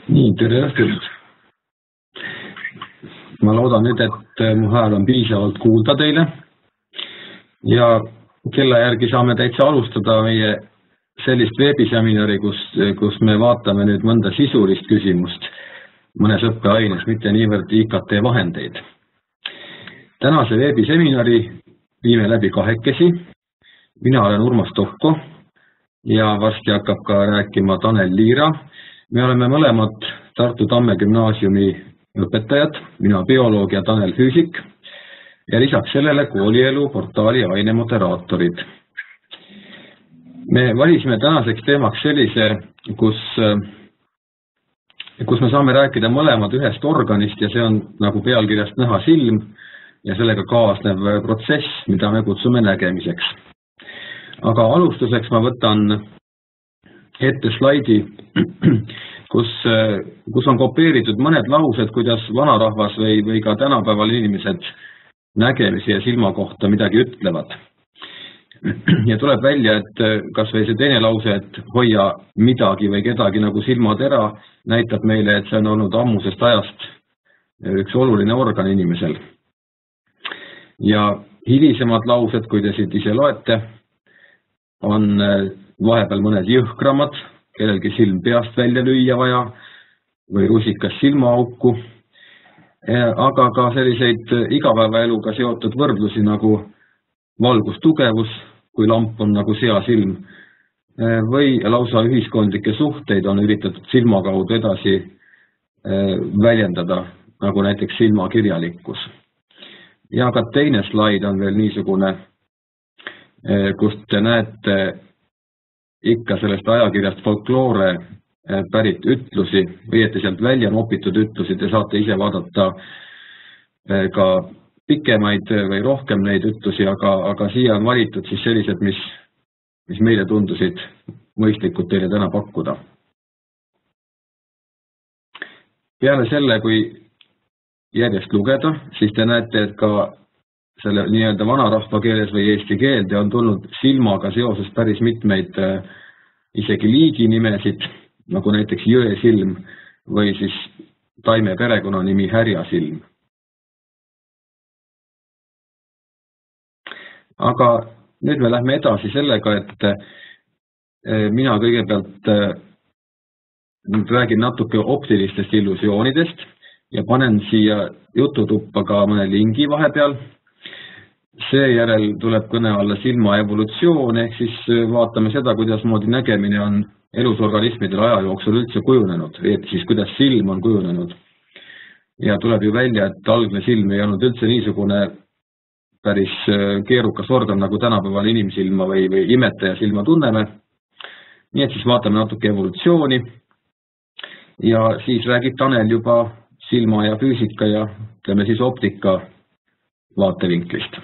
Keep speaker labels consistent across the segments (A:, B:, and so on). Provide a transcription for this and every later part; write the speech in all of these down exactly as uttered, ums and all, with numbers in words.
A: Nii, tere õhtut. Ma loodan nüüd, et mu hääl on piisavalt kuulda teile ja kella järgi saame täitsa alustada meie sellist veebiseminari, kus, kus me vaatame nüüd mõnda sisulist küsimust mõnes õppeaines, mitte niivõrd I K T vahendeid. Tänase veebiseminari viime läbi kahekesi. Mina olen Urmas Tokko ja varsti hakkab ka rääkima Tanel Liira. Me oleme mõlemad Tartu Tamme gümnaasiumi õpetajad, mina bioloog ja Tanel füüsik ja lisaks sellele koolielu portaali ainemoderaatorid. Me valisime tänaseks teemaks sellise, kus, kus me saame rääkida mõlemad ühest organist ja see on nagu pealkirjast näha silm ja sellega kaasnev protsess, mida me kutsume nägemiseks. Aga alustuseks ma võtan ette slaidi, kus, kus on kopeeritud mõned laused, kuidas vanarahvas või, või ka tänapäeval inimesed nägemise ja silma kohta midagi ütlevad. Ja tuleb välja, et kas või see teine lause, et hoia midagi või kedagi nagu silmatera, näitab meile, et see on olnud ammusest ajast üks oluline organ inimesel. Ja hilisemad laused, kui te siit ise loete, on vahepeal mõned jõhkramad, kellelgi silm peast välja lüüa vaja või rusikas silmaauku, aga ka selliseid igapäevaeluga seotud võrdlusi nagu valgustugevus, kui lamp on nagu seasilm, või lausa ühiskondlikke suhteid on üritatud silma kaudu edasi väljendada, nagu näiteks silmakirjalikkus. Ja ka teine slaid on veel niisugune, kust te näete ikka sellest ajakirjast folkloore pärit ütlusi, õieti sealt välja nopitud ütlusi, te saate ise vaadata ka pikemaid või rohkem neid ütlusi, aga, aga siia on valitud siis sellised, mis, mis meile tundusid mõistlikud teile täna pakkuda. Peale selle, kui järjest lugeda, siis te näete, et ka selle nii-öelda vanarahva keeles või eesti keelde on tulnud silmaga seoses päris mitmeid isegi liiginimesid, nagu näiteks jõesilm või siis taime perekonnanimi härjasilm. Aga nüüd me lähme edasi sellega, et mina kõigepealt räägin natuke optilistest illusioonidest ja panen siia jututuppa ka mõne lingi vahepeal. Seejärel tuleb kõne alla silma evolutsioon, ehk siis vaatame seda, kuidas moodi nägemine on elusorganismidel aja jooksul üldse kujunenud, et siis kuidas silm on kujunenud. Ja tuleb ju välja, et algne silm ei olnud üldse niisugune päris keerukas organ, nagu tänapäeval inimsilma või, või imetaja silma tunneme. Nii et siis vaatame natuke evolutsiooni ja siis räägib Tanel juba silma ja füüsika ja ütleme siis optika vaatevinklist.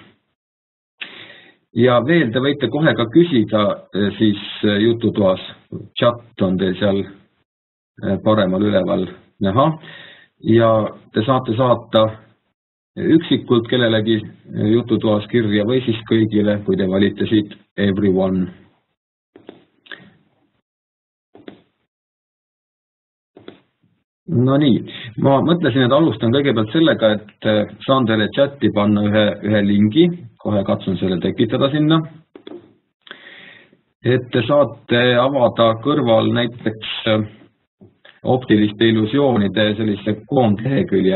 A: Ja veel te võite kohe ka küsida siis jututoas, chat on teil seal paremal üleval näha ja te saate saata üksikult kellelegi jututoas kirja või siis kõigile, kui te valite siit everyone. No nii, ma mõtlesin, et alustan kõigepealt sellega, et saan teile chati panna ühe, ühe lingi, kohe katsun selle tekitada sinna, et te saate avada kõrval näiteks optiliste illusioonide sellise koondlehekülje.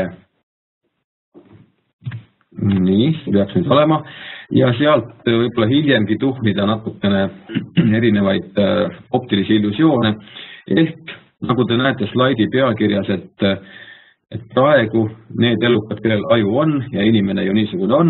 A: Nii, see peaks nüüd olema ja sealt võib-olla hiljemgi tuhnida natukene erinevaid optilisi illusioone, ehk nagu te näete slaidi pealkirjas, et, et praegu need elukad, kellel aju on ja inimene ju niisugune on,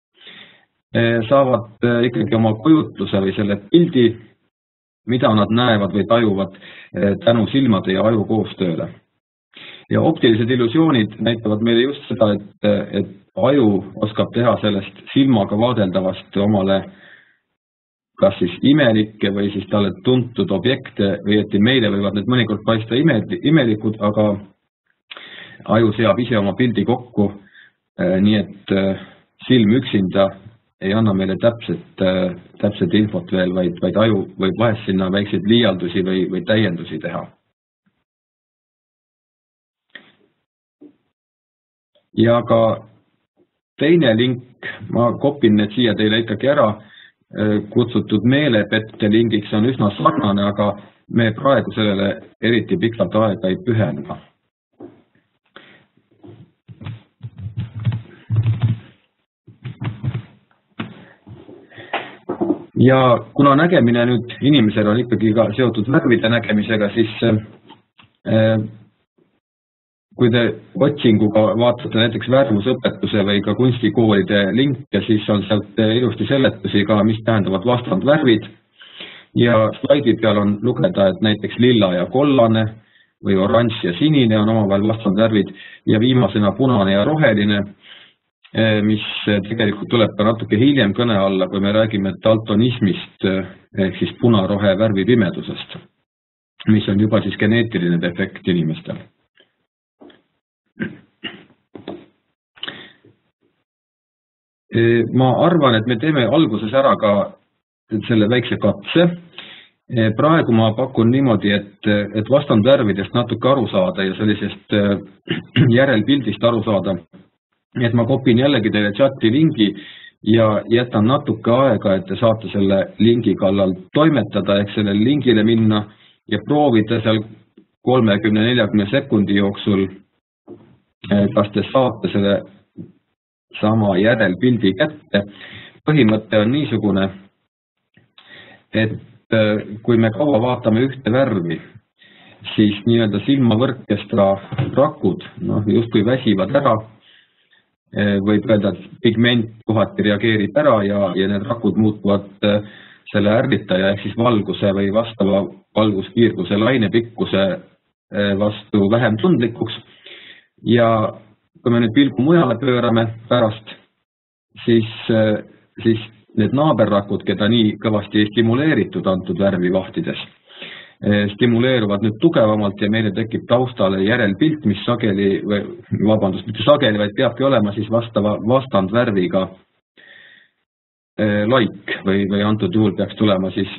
A: saavad ikkagi oma kujutluse või selle pildi, mida nad näevad või tajuvad tänu silmade ja aju koostööle. Ja optilised illusioonid näitavad meile just seda, et, et aju oskab teha sellest silmaga vaadeldavast omale kas siis imelikke või siis talle tuntud objekte, või et meile võivad need mõnikord paista imelikud, aga aju seab ise oma pildi kokku, nii et silm üksinda ei anna meile täpset, täpset infot veel, vaid, vaid aju võib vahest sinna väikseid liialdusi või, või täiendusi teha. ja ka teine link, ma kopin need siia teile ikkagi ära, kutsutud meelepette lingiks on üsna sarnane, aga me praegu sellele eriti pikalt aega ei pühenda. Ja kuna nägemine nüüd inimesel on ikkagi ka seotud värvide nägemisega, siis kui te otsinguga vaatate näiteks värvusõpetuse või ka kunstikoolide linke, siis on sealt ilusti seletusi ka, mis tähendavad vastandvärvid. Ja slaidi peal on lugeda, et näiteks lilla ja kollane või oranž ja sinine on omavahel vastandvärvid ja viimasena punane ja roheline, mis tegelikult tuleb ka natuke hiljem kõne alla, kui me räägime daltonismist ehk siis punarohe värvi pimedusest, mis on juba siis geneetiline defekt inimestel. Ma arvan, et me teeme alguses ära ka selle väikse katse. Praegu ma pakun niimoodi, et, et vastandvärvidest natuke aru saada ja sellisest järelpildist aru saada. Et ma kopin jällegi teile chati lingi ja jätan natuke aega, et te saate selle lingi kallal toimetada, ehk sellele lingile minna ja proovida seal kolmekümne neljakümne sekundi jooksul, kas te saate selle sama järelpildi kätte. Põhimõte on niisugune, et kui me kaua vaatame ühte värvi, siis nii-öelda silmavõrkestra rakud, noh, justkui väsivad ära, võib öelda, et pigment kohati reageerib ära ja, ja need rakud muutuvad selle ärritaja ehk siis valguse või vastava valguskiirguse lainepikkuse vastu vähem tundlikuks. Ja kui me nüüd pilgu mujale pöörame pärast, siis, siis need naaberrakud, keda nii kõvasti ei stimuleeritud antud värvi vahtides, stimuleeruvad nüüd tugevamalt ja meile tekib taustale järelpilt, mis sageli, või vabandust, mitte sageli, vaid peabki olema siis vastava vastandvärviga laik või, või antud juhul peaks tulema siis,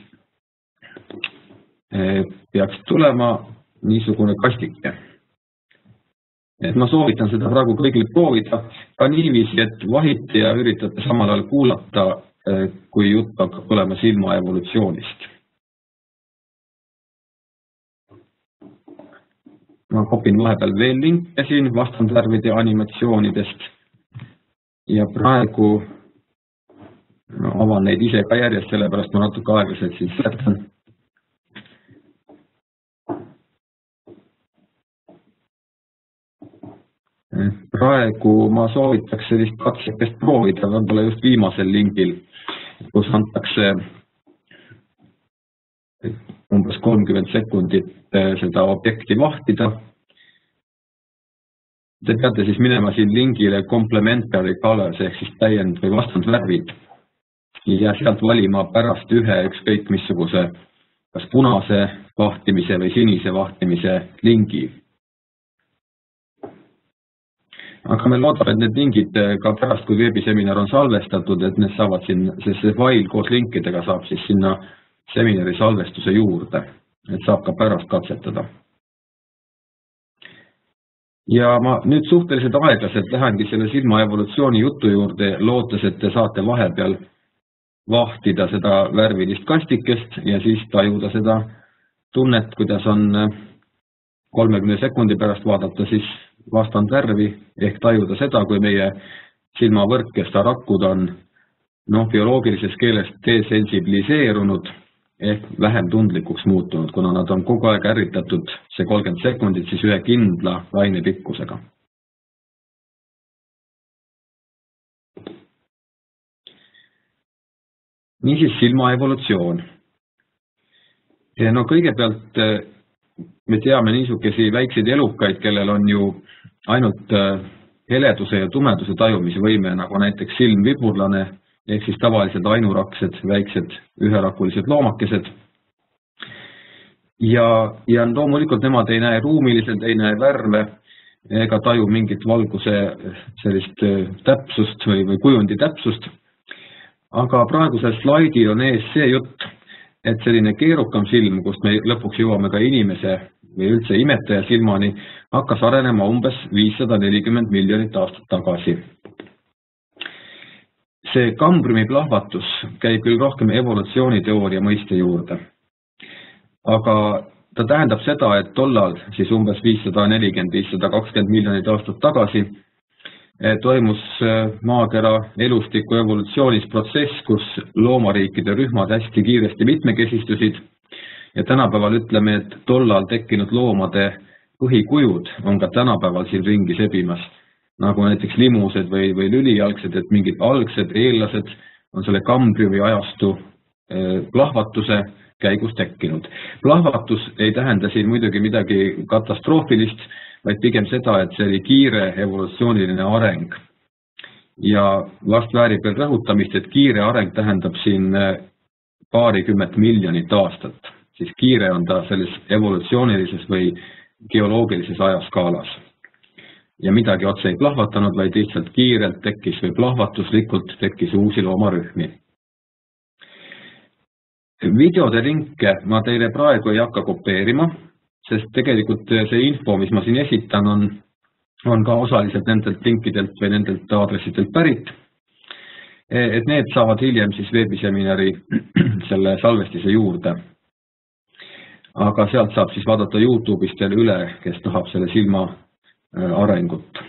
A: peaks tulema niisugune kastike. Et ma soovitan seda praegu kõigil proovida ka niiviisi, et vahiti ja üritate samal ajal kuulata, kui jutt hakkab olema silma evolutsioonist. Ma kopin vahepeal veel linke siin vastandvärvide animatsioonidest ja praegu no, avan neid ise ka järjest, sellepärast ma natuke aeglaselt siin seletan. Praegu ma soovitaks sellist katsekest proovida, võib-olla just viimasel lingil, kus antakse umbes kolmkümmend sekundit seda objekti vahtida. Te peate siis minema siin lingile complementary colors ehk siis täiend- või vastandvärvid ja sealt valima pärast ühe ükskõik missuguse kas punase vahtimise või sinise vahtimise lingi. Aga me loodame, et need lingid ka pärast, kui veebiseminar on salvestatud, et need saavad siin, sest see fail koos linkidega saab siis sinna seminari salvestuse juurde, et saab ka pärast katsetada. Ja ma nüüd suhteliselt aeglaselt lähengi selle silma evolutsiooni jutu juurde, lootes, et te saate vahepeal vahtida seda värvilist kastikest ja siis tajuda seda tunnet, kuidas on kolmekümne sekundi pärast vaadata siis vastandvärvi ehk tajuda seda, kui meie silmavõrkesta rakud on noh, bioloogilises keeles desensibiliseerunud ehk vähem tundlikuks muutunud, kuna nad on kogu aeg ärritatud see kolmkümmend sekundit siis ühe kindla lainepikkusega. Niisiis silma evolutsioon. No kõigepealt me teame niisugesi väikseid elukaid, kellel on ju ainult heleduse ja tumeduse tajumise võime, nagu näiteks silmviburlane, ehk siis tavalised ainuraksed, väiksed üherakulised loomakesed. Ja, ja loomulikult nemad ei näe ruumiliselt, ei näe värve ega taju mingit valguse sellist täpsust või, või kujundi täpsust. Aga praegusel slaidil on ees see jutt, et selline keerukam silm, kust me lõpuks jõuame ka inimese või üldse imetaja silmani, hakkas arenema umbes viissada nelikümmend miljonit aastat tagasi. See kambriumi plahvatus käib küll rohkem evolutsiooniteooria mõiste juurde. Aga ta tähendab seda, et tollal siis umbes viissada nelikümmend kuni viissada kakskümmend miljonit aastat tagasi toimus maakera elustiku evolutsioonis protsess, kus loomariikide rühmad hästi kiiresti mitmekesistusid ja tänapäeval ütleme, et tollal tekkinud loomade põhikujud on ka tänapäeval siin ringi sebimas, nagu näiteks limused või, või lülijalgsed, et mingid algsed eellased on selle kambriumi ajastu plahvatuse käigus tekkinud. Plahvatus ei tähenda siin muidugi midagi katastroofilist, vaid pigem seda, et see oli kiire evolutsiooniline areng. Ja vast väärib veel rõhutamist, et kiire areng tähendab siin paarikümmet miljonit aastat. Siis kiire on ta selles evolutsioonilises või geoloogilises ajaskaalas. Ja midagi otse ei plahvatanud, vaid lihtsalt kiirelt tekkis või plahvatuslikult tekkis uusi loomarühmi. Videode linke ma teile praegu ei hakka kopeerima, sest tegelikult see info, mis ma siin esitan, on, on ka osaliselt nendelt linkidelt või nendelt aadressidelt pärit. Et need saavad hiljem siis veebiseminari selle salvestise juurde. Aga sealt saab siis vaadata YouTube'ist jälle üle, kes tahab selle silma arengut.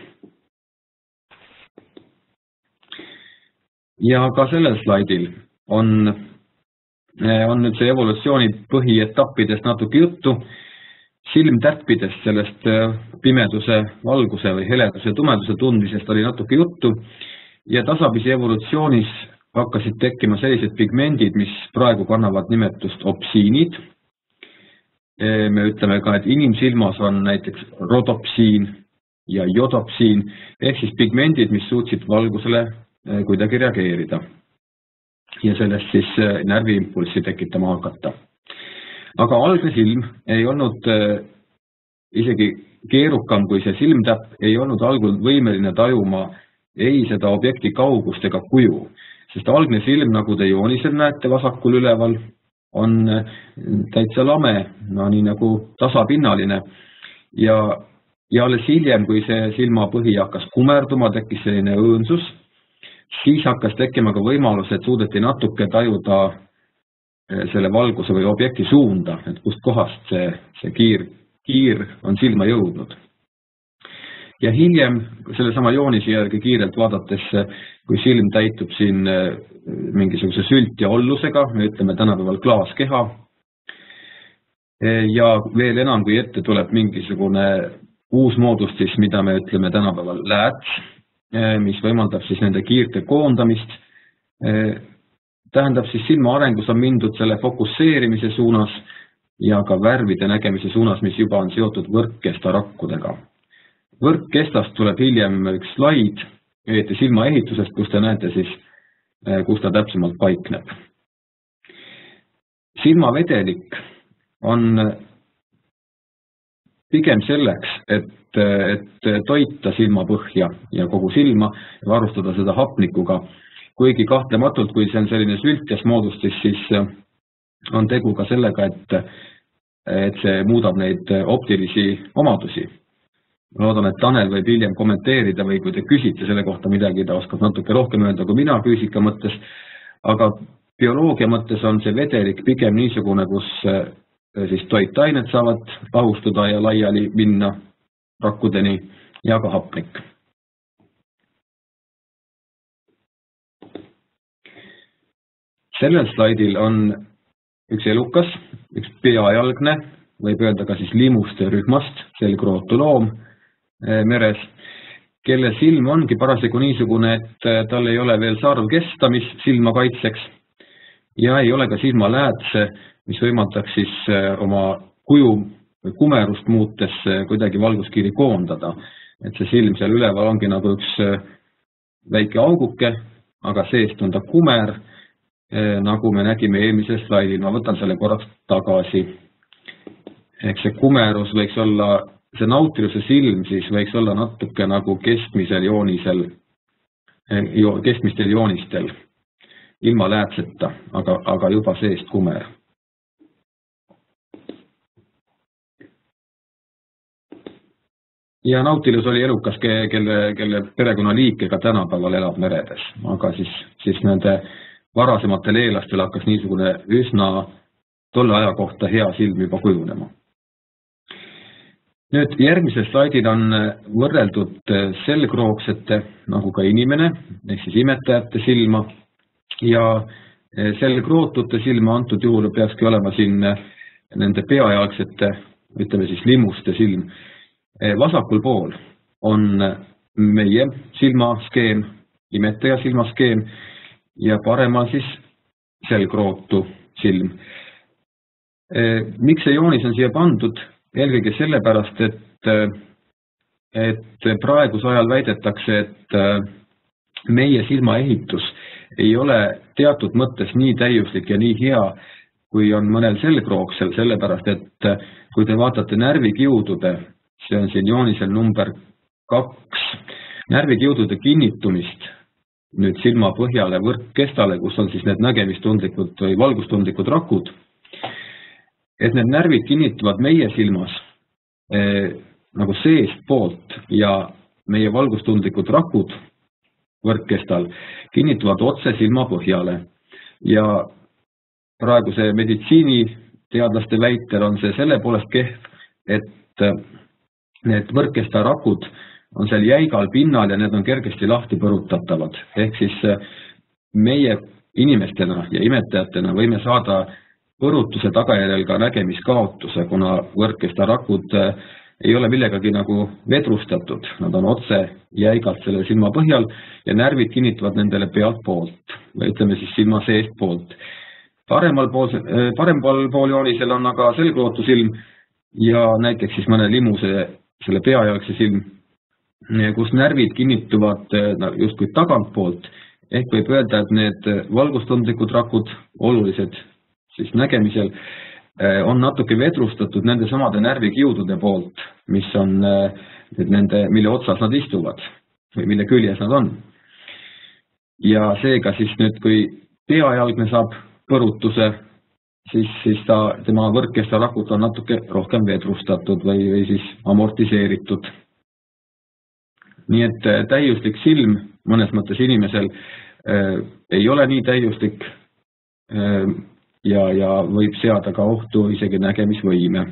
A: Ja ka sellel slaidil on, on nüüd see evolutsiooni põhietappidest natuke juttu. Silmtäppidest, sellest pimeduse, valguse või heleduse, tumeduse tundmisest oli natuke juttu ja tasapisi evolutsioonis hakkasid tekkima sellised pigmendid, mis praegu kannavad nimetust opsiinid. Me ütleme ka, et inimsilmas on näiteks rodopsiin ja jodopsiin, ehk siis pigmendid, mis suutsid valgusele kuidagi reageerida ja sellest siis närviimpulssi tekitama hakata. Aga algne silm ei olnud isegi keerukam kui see silmtäpp, ei olnud algul võimeline tajuma ei seda objekti kaugust ega kuju, sest algne silm, nagu te joonisel näete vasakul üleval, on täitsa lame, no nii nagu tasapinnaline ja, ja alles hiljem, kui see silma põhi hakkas kumerduma, tekkis selline õõnsus, siis hakkas tekkima ka võimalus, et suudeti natuke tajuda selle valguse või objekti suunda, et kust kohast see, see kiir, kiir on silma jõudnud. Ja hiljem selle sama joonise järgi kiirelt vaadates, kui silm täitub siin mingisuguse sült ja ollusega, me ütleme tänapäeval klaaskeha, ja veel enam kui ette tuleb mingisugune uus moodustis, mida me ütleme tänapäeval lääts, mis võimaldab siis nende kiirte koondamist, tähendab siis silma arengus on mindud selle fokusseerimise suunas ja ka värvide nägemise suunas, mis juba on seotud võrkkesta rakkudega. Võrkkestast tuleb hiljem üks slaid, õieti silma ehitusest, kus te näete siis, kus ta täpsemalt paikneb. Silmavedelik on pigem selleks, et, et toita silmapõhja ja kogu silma ja varustada seda hapnikuga. Kuigi kahtlematult, kui see on selline sültjas moodustis, siis on tegu ka sellega, et, et see muudab neid optilisi omadusi. Loodan, et Tanel võib hiljem kommenteerida või kui te küsite selle kohta midagi, ta oskab natuke rohkem öelda kui mina füüsika mõttes, aga bioloogia mõttes on see vedelik pigem niisugune, kus siis toitained saavad lahustuda ja laiali minna rakkudeni ja ka hapnik. Sellel slaidil on üks elukas, üks peajalgne, võib öelda ka siis limuste rühmast, selgrootu loom meres, kelle silm ongi parasjagu niisugune, et tal ei ole veel sarvkesta, mis silma kaitseks ja ei ole ka silmaläätse, mis võimaldaks siis oma kuju või kumerust muutes kuidagi valguskiiri koondada. Et see silm seal üleval ongi nagu üks väike auguke, aga seest on ta kumer, nagu me nägime eelmisel slaidil. Ma võtan selle korraks tagasi. Eks see kumerus võiks olla, see Nautilus'e silm siis võiks olla natuke nagu keskmisel joonisel, keskmistel joonistel, ilma läätseta, aga, aga juba seest kumer. ja Nautilus oli elukas, kelle, kelle perekonna liikega tänapäeval elab meredes, aga siis, siis nende varasematel eelastel hakkas niisugune üsna tolle aja kohta hea silm juba kujunema. Nüüd järgmisel slaidil on võrreldud selgroogsete, nagu ka inimene, ehk siis imetajate silma ja selgrootute silma antud juhul peakski olema siin nende peajalgsete, ütleme siis limuste silm. Vasakul pool on meie silmaskeem, imetaja silmaskeem ja paremal siis selgrootu silm. Miks see joonis on siia pandud? Eelkõige sellepärast, et, et praeguse ajal väidetakse, et meie silmaehitus ei ole teatud mõttes nii täiuslik ja nii hea, kui on mõnel selgroogsel, sellepärast, et kui te vaatate närvikiudude, see on siin joonisel number kaks, närvikiudude kinnitumist nüüd silma põhjale võrkkestale, kus on siis need nägemistundlikud või valgustundlikud rakud, et need närvid kinnituvad meie silmas eh, nagu seest poolt ja meie valgustundlikud rakud võrkkestal kinnituvad otse silma põhjale. Ja praeguse meditsiiniteadlaste väitel on see selle poolest kehv, et need võrkkesta rakud on seal jäigal pinnal ja need on kergesti lahti põrutatavad. Ehk siis meie inimestena ja imetajatena võime saada põrutuse tagajärjel ka nägemiskaotuse, kuna võrkkesta rakud ei ole millegagi nagu vedrustatud. Nad on otse jäigalt selle silma põhjal ja närvid kinnituvad nendele pealt poolt või ütleme siis silma seest poolt. Paremal pool, paremal pool joonisel on aga selgrootu silm ja näiteks siis mõne limuse selle peajalgse silm, kus närvid kinnituvad justkui tagantpoolt. Ehk võib öelda, et need valgustundlikud rakud, olulised siis nägemisel, on natuke vedrustatud nende samade närvikiudude poolt, mis on nende, mille otsas nad istuvad või mille küljes nad on. Ja seega siis nüüd, kui peajalgne saab põrutuse, siis, siis ta, tema võrkkesta rakud on natuke rohkem vedrustatud või, või siis amortiseeritud. Nii et täiuslik silm mõnes mõttes inimesel äh, ei ole nii täiuslik äh, ja, ja võib seada ka ohtu isegi nägemisvõime.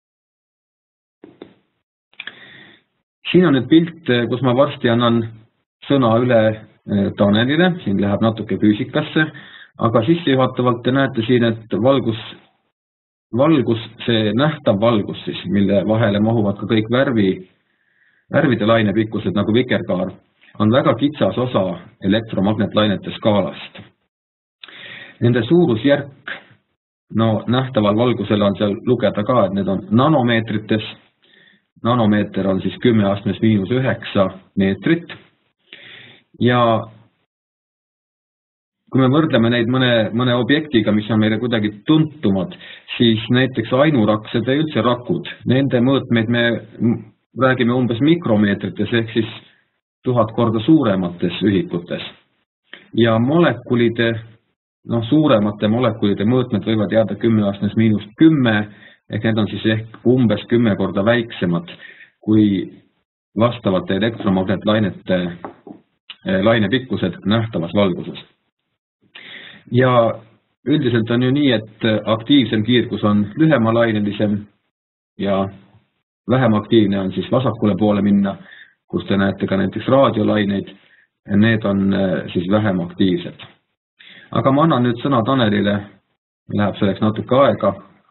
A: Siin on nüüd pilt, kus ma varsti annan sõna üle Tanelile, siin läheb natuke füüsikasse, aga sissejuhatavalt te näete siin, et valgus, valgus, see nähtav valgus, siis, mille vahele mahuvad ka kõik värvi, värvide lainepikkused nagu vikerkaar, on väga kitsas osa elektromagnetlainete skaalast. Nende suurusjärk, no nähtaval valgusel on seal lugeda ka, et need on nanomeetrites. Nanomeeter on siis kümme astmes miinus üheksa meetrit. Ja kui me võrdleme neid mõne, mõne objektiga, mis on meile kuidagi tuntumad, siis näiteks ainuraksed ja üldse rakud, nende mõõtmeid me räägime umbes mikromeetrites ehk siis tuhat korda suuremates ühikutes. Ja molekulide, noh, suuremate molekulide mõõtmed võivad jääda kümme astmes miinus kümme, ehk need on siis ehk umbes kümme korda väiksemad kui vastavate elektromagnetlainete lainepikkused nähtavas valguses. Ja üldiselt on ju nii, et aktiivsem kiirgus on lühemalainelisem ja vähem aktiivne on siis vasakule poole minna, kus te näete ka näiteks raadiolaineid, need on siis vähem aktiivsed. Aga ma annan nüüd sõna Tanelile, läheb selleks natuke aega.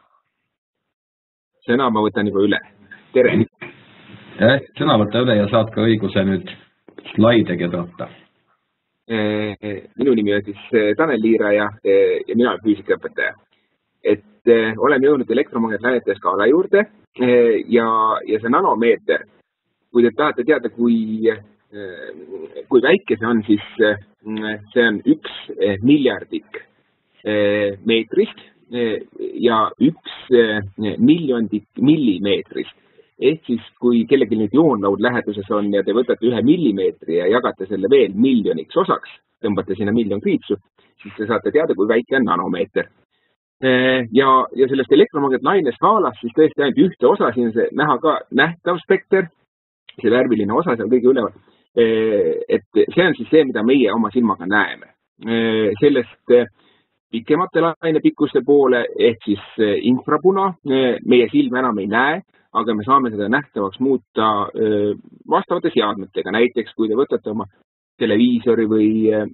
B: Sõna ma võtan juba üle. Tere!
A: Eh, sõna võtta üle ja saad ka õiguse nüüd slaidegi tõtta.
B: Minu nimi on siis Tanel Liira ja, ja mina olen füüsikaõpetaja. Et oleme jõudnud elektromagnetlainete skaala juurde ja, ja see nanomeeter, kui te tahate teada, kui, kui väike see on, siis see on üks miljardik meetrist ja üks miljondik millimeetrist. Ehk siis, kui kellelgi nüüd joonlaud läheduses on ja te võtate ühe millimeetri ja jagate selle veel miljoniks osaks, tõmbate sinna miljon kriipsu, siis te saate teada, kui väike on nanomeeter. Ja, ja sellest elektromagnetlaine skaalast siis tõesti ainult ühte osa, siin on see näha ka nähtav spekter, see värviline osa seal kõige üleval. Et see on siis see, mida meie oma silmaga näeme. Sellest pikemate lainepikkuste poole ehk siis infrapuna meie silm enam ei näe, aga me saame seda nähtavaks muuta vastavate seadmetega. Näiteks, kui te võtate oma televiisori või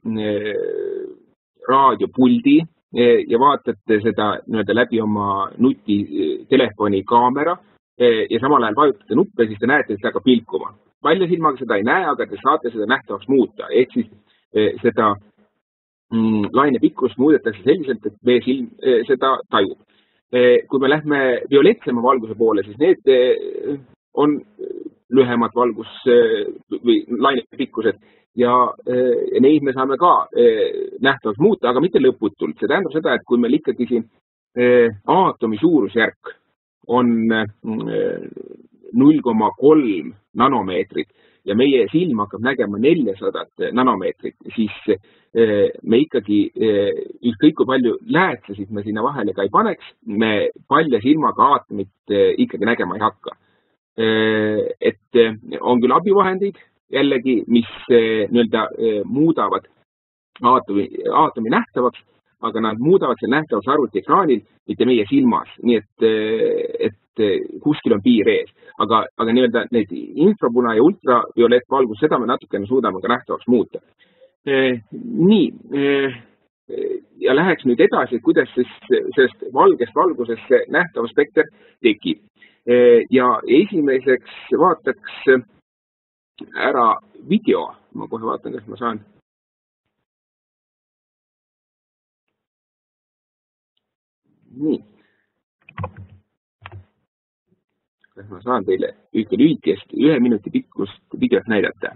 B: raadiopuldi ja vaatate seda nii-öelda läbi oma nutitelefoni kaamera ja samal ajal vajutate nuppe, siis te näete, et see hakkab pilkuma. Palja silmaga seda ei näe, aga te saate seda nähtavaks muuta. Ehk siis seda lainepikkust muudetakse selliselt, et meie silm seda tajub. Kui me lähme violetsema valguse poole, siis need on lühemad valgus või lainepikkused ja neid me saame ka nähtavaks muuta, aga mitte lõputult. See tähendab seda, et kui meil ikkagi siin aatomi suurusjärk on null koma kolm nanomeetrit ja meie silm hakkab nägema neljasadat nanomeetrit, siis me ikkagi, ükskõik kui palju läätsesid me sinna vahele ka ei paneks, me palja silmaga aatomit ikkagi nägema ei hakka. Et on küll abivahendid jällegi, mis nii-öelda muudavad aatomi, aatomi nähtavaks, aga nad muudavad selle nähtavaks arvutiekraanil, mitte meie silmas. Nii et, et kuskil on piir ees. Aga, aga nii-öelda need infrapuna ja ultraviolett valgus, seda me natukene suudame ka nähtavaks muuta. Nii, ja läheks nüüd edasi, kuidas siis sellest valgest valgusesse nähtav spekter tekib. Ja esimeseks vaataks ära video. Ma kohe vaatan, kas ma saan. Nii. Kas ma saan teile ühte lühikest, ühe minuti pikkust videot näidata?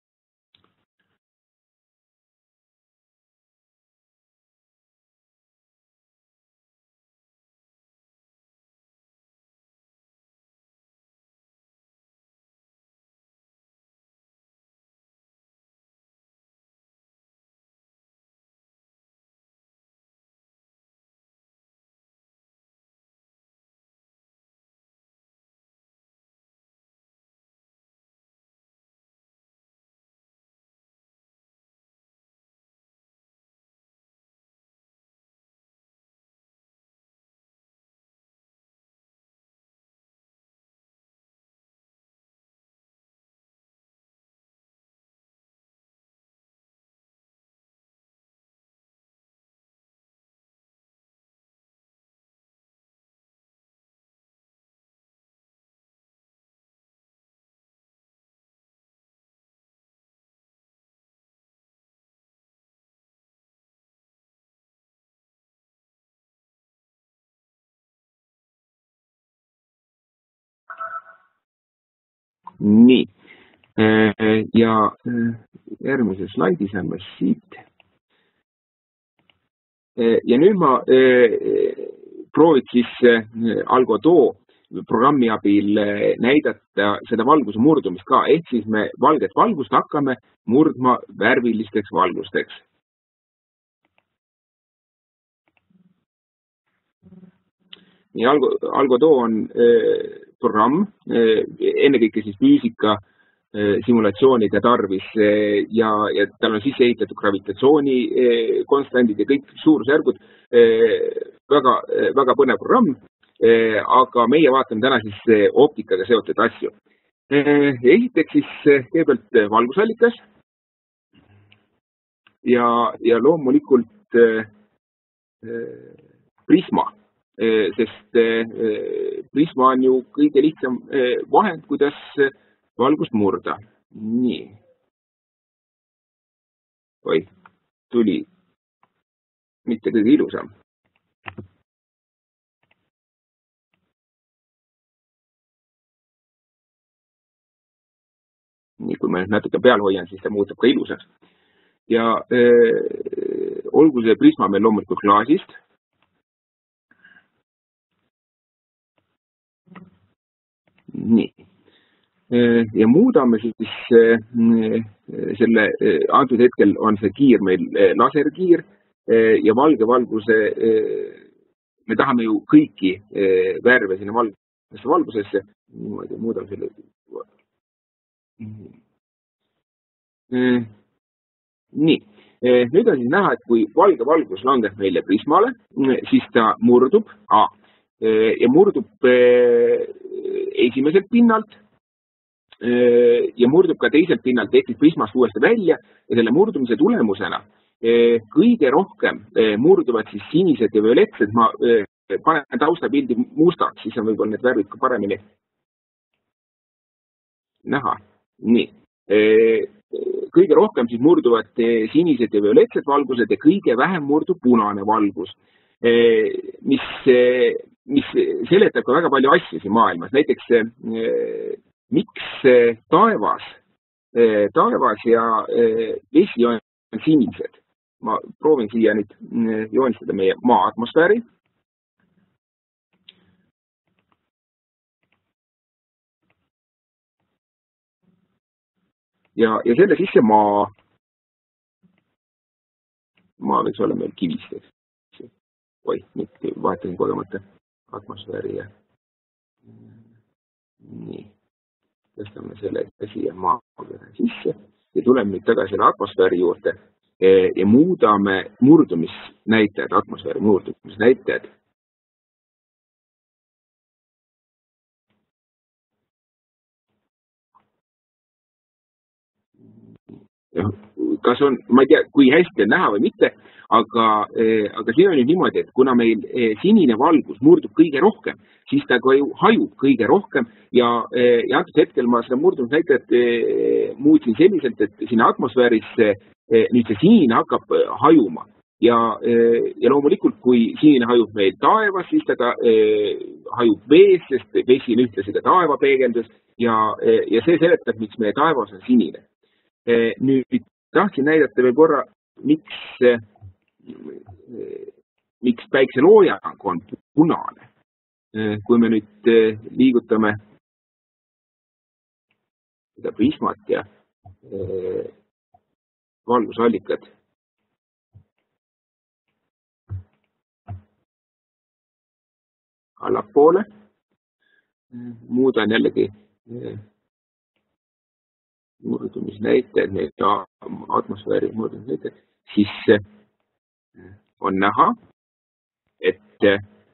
B: Nii, ja järgmise slaidi saame siit. Ja nüüd ma proovid siis Algodo programmi abil näidata seda valguse murdumist ka, ehk siis me valget valgust hakkame murdma värvilisteks valgusteks. Nii, Algodo on programm, ennekõike siis füüsika simulatsioonide tarvis ja, ja tal on sisse ehitatud gravitatsiooni konstandid ja kõik suurusjärgud. Väga, väga põnev programm, aga meie vaatame täna siis optikaga seotud asju. Esiteks siis kõigepealt valgusallikas ja, ja loomulikult prisma. Sest prisma on ju kõige lihtsam vahend, kuidas valgust murda. Nii. Oi, tuli mitte kõige ilusam. Nii, kui ma natuke peal hoian, siis ta muutub ka ilusaks. Ja äh, olgu see prisma meil loomulikult klaasist. Nii. Ja muudame siis selle, antud hetkel on see kiir meil laserkiir ja valge valguse, me tahame ju kõiki värve sinna valgusesse valgusesse. Niimoodi muudame selle. Nii, nüüd on siis näha, et kui valge valgus langeb meile prismale, siis ta murdub A, ja murdub esimeselt pinnalt ja murdub ka teiselt pinnalt ehk prismast uuesti välja ja selle murdumise tulemusena kõige rohkem murduvad siis sinised ja violetsed. Ma panen taustapildi mustaks, siis on võib-olla need värvid ka paremini näha. Nii. Kõige rohkem siis murduvad sinised ja violetsed valgused ja kõige vähem murdub punane valgus, mis, mis seletab ka väga palju asju siin maailmas. Näiteks, miks taevas, taevas ja vesi on sinised. Ma proovin siia nüüd joonistada meie maa atmosfääri. Ja, ja selle sisse maa, maa võiks olla meil kivist. Oi, nüüd vahetasin kogemata atmosfääri ja nii, tõstame selle siia maa sisse ja tuleme nüüd tagasi selle atmosfääri juurde ja muudame murdumisnäitajad, atmosfääri murdumisnäitajad. Kas on, ma ei tea, kui hästi on näha või mitte, aga, aga siin on nüüd niimoodi, et kuna meil sinine valgus murdub kõige rohkem, siis ta ka ju hajub kõige rohkem ja, ja antud hetkel ma seda murdumisnäitajat muutsin selliselt, et siin atmosfääris nüüd see sinine hakkab hajuma ja, ja loomulikult, kui sinine hajub meil taevas, siis ta ka hajub vees, sest vesi on ühtlasi ka taeva peegeldus ja, ja see seletab, miks meie taevas on sinine. Nüüd tahtsin näidata veel korra, miks, miks päikseloojang on punane. Kui me nüüd liigutame seda prismat ja valgusallikad allapoole, muudan jällegi murdumisnäitajad, need atmosfääri murdumisnäitajad, siis on näha, et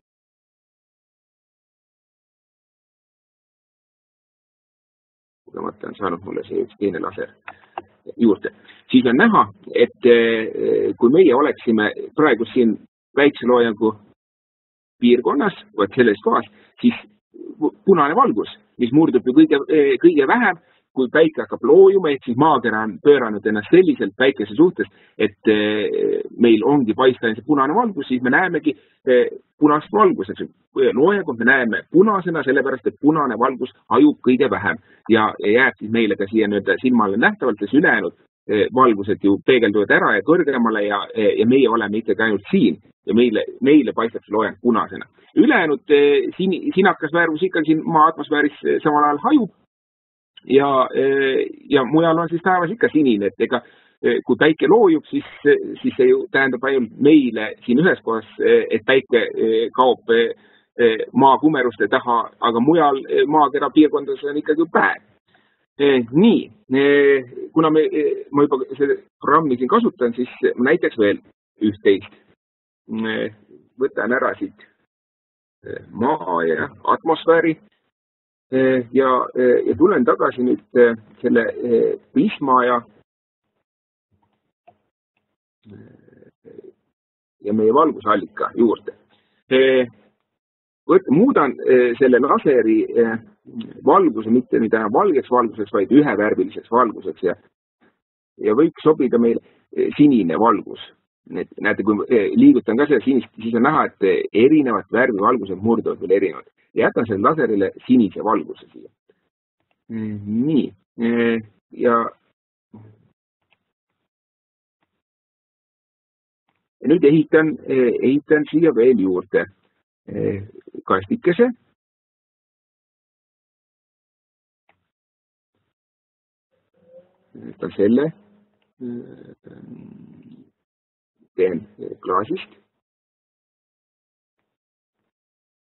B: kuulamata on saanud mulle see üks teine laser juurde, siis on näha, et kui meie oleksime praegu siin päikseloojangu piirkonnas, vaat selles kohas, siis punane valgus, mis murdub ju kõige, kõige vähem, kui päike hakkab loojuma, ehk siis maakera on pööranud ennast selliselt päikese suhtes, et meil ongi paista see punane valgus, siis me näemegi punast valguseks. Loojangut me näeme punasena, sellepärast, et punane valgus hajub kõige vähem ja jääb siis meile ka siia nüüd silmale nähtavalt, kes ülejäänud valgused ju peegelduvad ära ja kõrgemale ja, ja meie oleme ikkagi ainult siin ja meile, meile paistab see loojang punasena. Ülejäänud sin, sinakas värvus ikkagi siin maa atmosfääris samal ajal hajub. Ja, ja mujal on siis taevas ikka sinine, et ega kui päike loojub, siis, siis see ju tähendab ainult meile siin ühes kohas, et päike kaob maa kumeruste taha, aga mujal maakera piirkondades on ikkagi päev. Nii, kuna me, ma juba seda programmi siin kasutan, siis ma näiteks veel üht-teist. Võtan ära siit maa ja atmosfääri. Ja, ja tulen tagasi nüüd selle prisma ja, ja meie valgusallika juurde. Võt, muudan selle laseri valguse mitte nüüd enam valgeks valguseks, vaid ühevärviliseks valguseks ja, ja võiks sobida meil sinine valgus. Et, näete, kui liigutan ka seda sinist, siis on näha, et erinevad värvi valgused murduvad veel erinevad. Jätan selle laserile sinise valguse siia. Nii. Ja, ja nüüd ehitan, ehitan siia veel juurde kastikese. Võtan selle. Teen klaasist.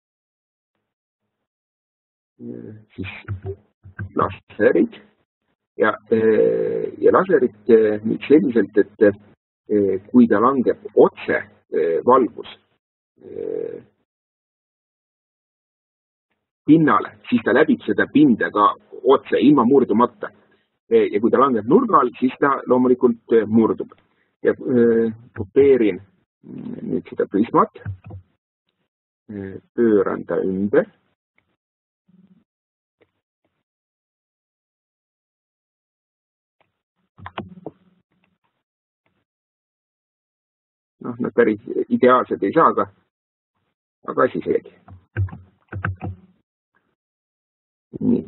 B: Siis laserid ja, ja laserit nüüd selliselt, et kui ta langeb otse valgus pinnale, siis ta läbib seda pinda ka otse, ilma murdumata. Ja kui ta langeb nurgal, siis ta loomulikult murdub. Ja kopeerin nüüd seda prismat, pööran ta ümber. Noh, nad päris ideaalsed ei saa, aga, aga asi seegi. Nii.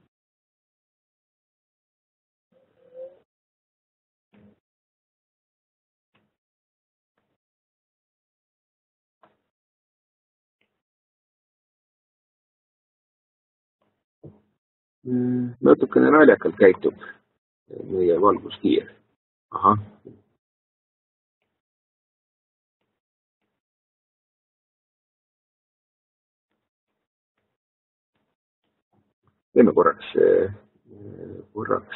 B: Natukene naljakalt käitub meie valguskiir. Aha. Teeme korraks, korraks.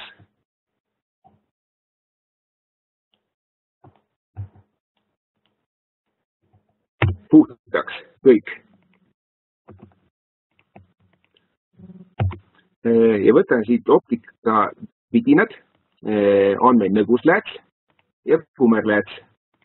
B: Puhtaks kõik. Ja võtan siit optika vidinad, on meil nõguslääts ja kumerlääts.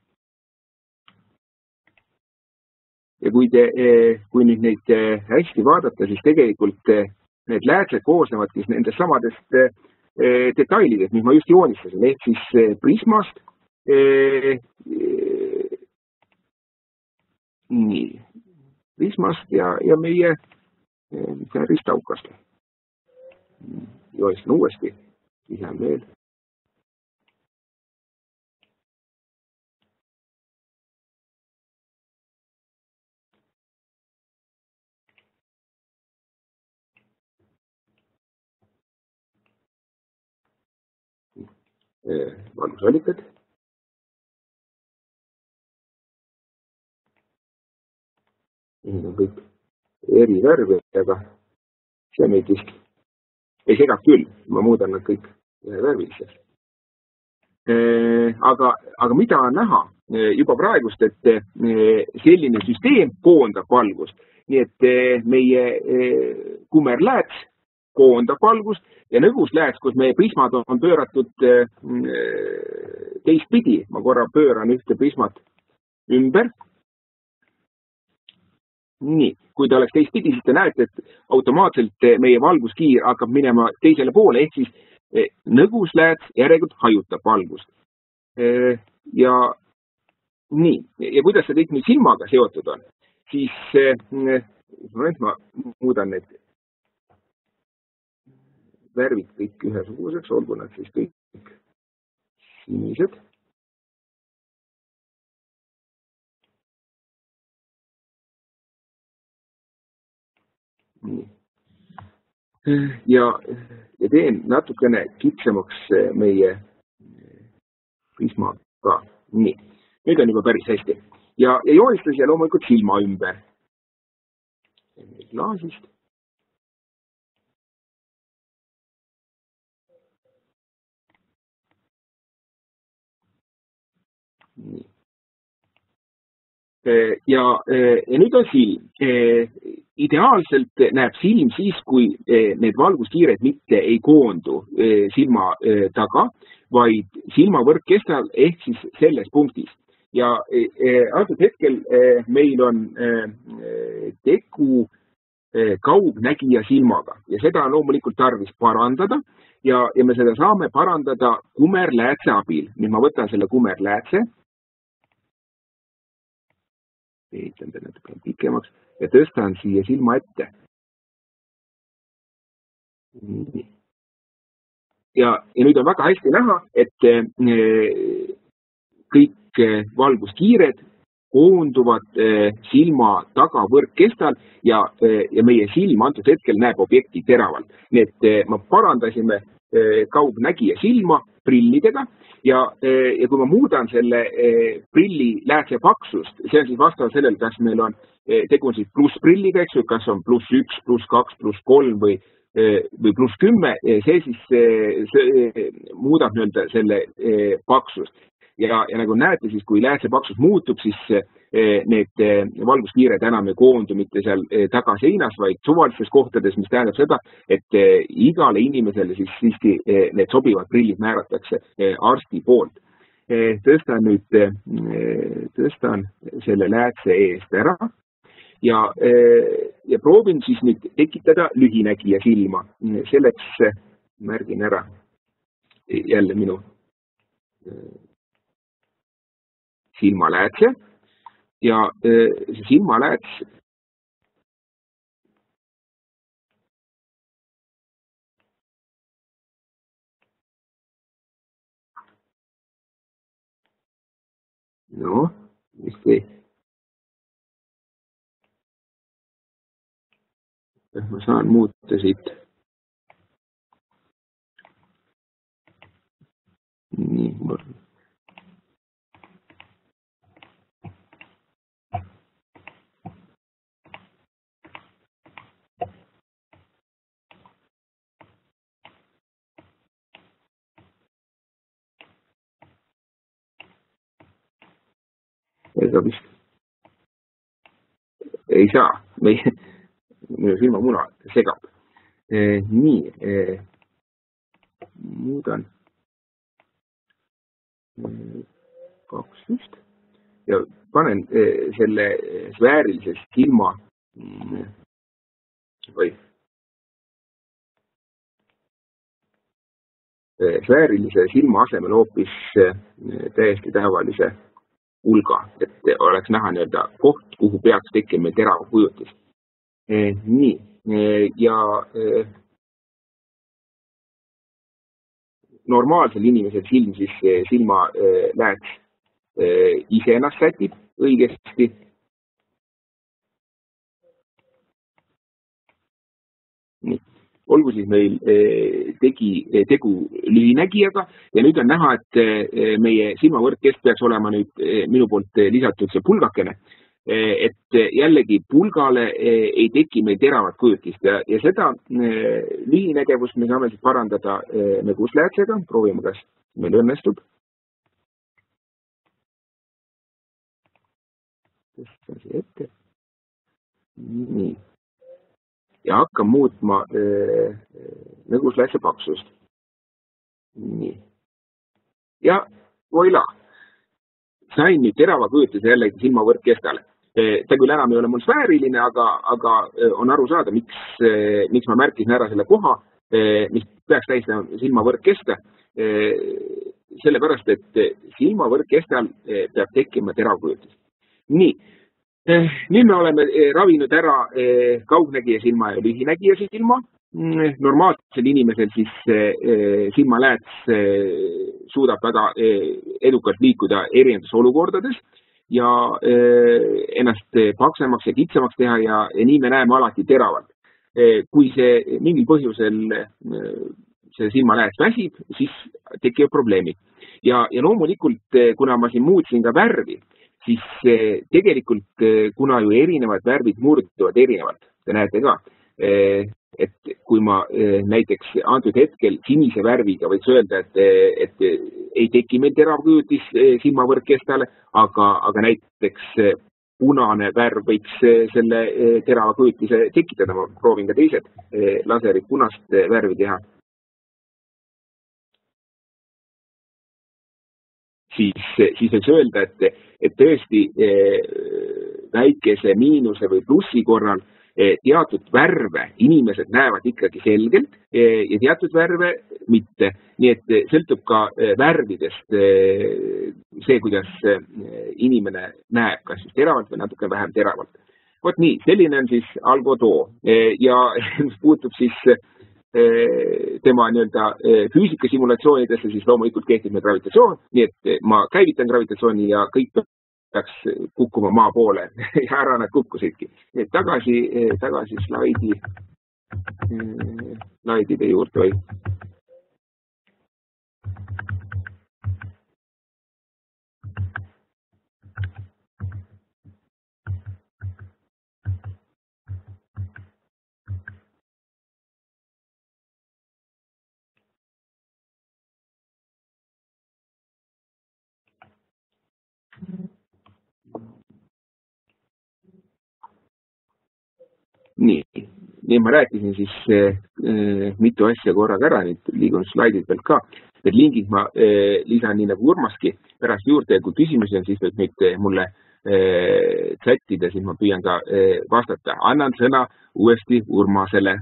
B: Ja kui, te, kui nüüd neid hästi vaadata, siis tegelikult need läätsed koosnevadki nendest samadest detailidest, mis ma just joonistasin, ehk siis prismast, nii, prismast ja, ja meie ristaukast. Joonistan uuesti, lisan veel. Valgusallikad. Need on kõik eri värvi, aga see meid vist ei sega küll, ma muudan nad kõik värviliseks. Aga, aga mida on näha juba praegust, et selline süsteem koondab valgust, nii et meie kumerlääts koondab valgust ja nõguslääts, kus meie prismad on pööratud teistpidi. Ma korra pööran ühte prismat ümber. Nii, kui ta oleks teistpidi, siis te näete, et automaatselt meie valguskiir hakkab minema teisele poole, ehk siis nõguslääts järelikult hajutab valgust. Ja nii, ja kuidas see kõik nüüd silmaga seotud on, siis ma muudan need värvid kõik ühesuguseks, olgu nad siis kõik sinised. Ja, ja teen natukene kitsamaks meie prismaga. Nii, nüüd on juba päris hästi. Ja, ja joonistan siia loomulikult silma ümber. Klaasist. Nii. Ja, ja nüüd on silm. Ideaalselt näeb silm siis, kui need valguskiired mitte ei koondu silma taga, vaid silmavõrk kestal ehk siis selles punktis. Ja antud hetkel meil on tegu kaugnägija silmaga ja seda on loomulikult tarvis parandada ja, ja me seda saame parandada kumerläätse abil. Nüüd ma võtan selle kumerläätse. Ehitan ta natuke pikemaks ja tõstan siia silma ette. Ja, ja nüüd on väga hästi näha, et kõik valguskiired koonduvad silma taga võrkkestal ja, ja meie silm antud hetkel näeb objekti teravalt. Nii et me parandasime kaugnägija silma prillidega ja, ja kui ma muudan selle prilli läätse paksust, see on siis vastavalt sellele, kas meil on tegu on siis pluss prilliga, eks ju, kas on pluss üks, pluss kaks, pluss kolm või, või pluss kümme, see siis see muudab nii-öelda selle paksust. Ja, ja nagu näete, siis kui läätse paksus muutub, siis need valguskiired enam ei koondu mitte seal tagaseinas, vaid suvalistes kohtades, mis tähendab seda, et igale inimesele siis siiski need sobivad prillid määratakse arsti poolt. Tõstan nüüd, tõstan selle läätse eest ära ja, ja proovin siis nüüd tekitada lühinägija silma. Selleks märgin ära jälle minu silmaläätse ja see silmalääts no, mis või ma saan muuta siit nii mul ega vist ei saa, minu silmamuna segab. Nii, muudan kaksteist ja panen selle sfäärilise silma või sfäärilise silma asemel hoopis täiesti tavalise hulga, et oleks näha nii-öelda koht, kuhu peaks tekkima terava kujutis. Nii, ja normaalsel inimesel silm siis silma lääts ise ennast sätib õigesti. Nii. Olgu siis meil tegi tegu lühinägijaga ja nüüd on näha, et meie silmavõrk, kes peaks olema nüüd minu poolt lisatud see pulgakene, et jällegi pulgale ei teki meil teravat kujutist ja, ja seda lühinägevust me saame siis parandada nõgusläätsega, proovime, kas meil õnnestub. Tõstan see ette. Nii. Ja hakkan muutma äh, nõgusläätse paksust. Nii. Ja voila. Sain nüüd terava kujutuse jällegi silmavõrk kestale. Ta küll enam ei ole mul sfääriline, aga, aga on aru saada, miks, miks ma märkisin ära selle koha, mis peaks tähistama silmavõrk kesta. Sellepärast, et silmavõrk kestal peab tekkima terav kujutus. Nii. Nüüd me oleme ravinud ära kaugnägija silma ja lühinägija silma. Normaalsel inimesel siis silmalääts suudab väga edukalt liikuda erinevates olukordades ja ennast paksemaks ja kitsamaks teha ja, ja nii me näeme alati teravalt. Kui see mingil põhjusel see silmalääts väsib, siis tekivad probleemid. Ja, ja loomulikult, kuna ma siin muutsin ka värvi, siis tegelikult, kuna ju erinevad värvid murduvad erinevalt, te näete ka, et kui ma näiteks antud hetkel sinise värviga võiks öelda, et, et ei teki meil terav kujutis silmavõrk kestale, aga, aga näiteks punane värv võiks selle terava kujutise tekitada. Ma proovin ka teised laserid punast värvi teha. Siis, siis võiks öelda, et, et tõesti väikese miinuse või plussi korral teatud värve inimesed näevad ikkagi selgelt ja teatud värve mitte. Nii et sõltub ka värvidest see, kuidas inimene näeb, kas siis teravalt või natuke vähem teravalt. Vot nii, selline on siis Algodoo ja mis puutub siis tema nii-öelda füüsikasimulatsioonidesse, siis loomulikult kehtib meil gravitatsioon, nii et ma käivitan gravitatsiooni ja kõik peaks kukkuma maa poole ja ära nad kukkusidki. Nii et tagasi, tagasi slaidi, slaidide juurde või nii, nii ma rääkisin siis äh, mitu asja korraga ära, nüüd liigun slaidid pealt ka. Need lingid ma äh, lisan nii nagu Urmaski pärast juurde, kui küsimusi on, siis võib neid mulle äh, chatida, siis ma püüan ka äh, vastata. Annan sõna uuesti Urmasele.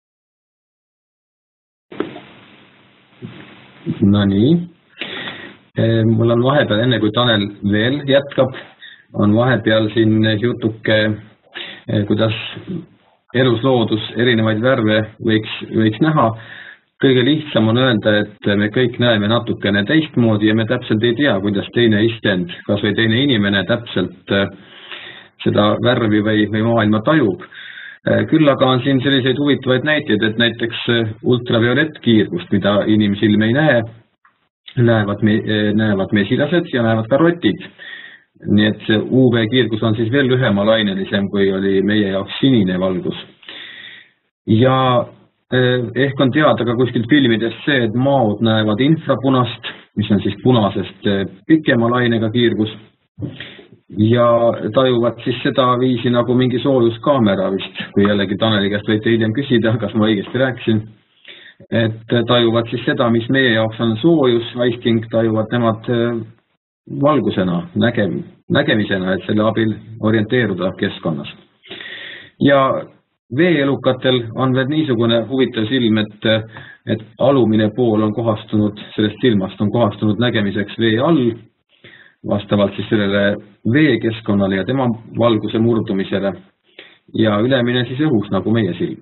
A: No nii, mul on vahepeal, enne kui Tanel veel jätkab, on vahepeal siin jutuke, kuidas elus loodus erinevaid värve võiks, võiks näha. Kõige lihtsam on öelda, et me kõik näeme natukene teistmoodi ja me täpselt ei tea, kuidas teine istend, kas või teine inimene täpselt seda värvi või, või maailma tajub. Küll aga on siin selliseid huvitavaid näiteid, et näiteks ultraviolettkiirgust, mida inimsilm ei näe, näevad, me, näevad mesilased ja näevad ka rotid. Nii et see U V-kiirgus on siis veel lühemalainelisem, kui oli meie jaoks sinine valgus. Ja ehk on teada ka kuskilt filmidest see, et maod näevad infrapunast, mis on siis punasest pikema lainega kiirgus. Ja tajuvad siis seda viisi nagu mingi soojuskaamera vist, kui jällegi Taneli käest võite hiljem küsida, kas ma õigesti rääkisin. Et tajuvad siis seda, mis meie jaoks on soojus, vaisting, tajuvad nemad valgusena, nägem, nägemisena, et selle abil orienteeruda keskkonnas. Ja veeelukatel on veel niisugune huvitav silm, et, et alumine pool on kohastunud, sellest silmast on kohastunud nägemiseks vee all, vastavalt siis sellele veekeskkonnale ja tema valguse murdumisele ja ülemine siis õhus nagu meie silm.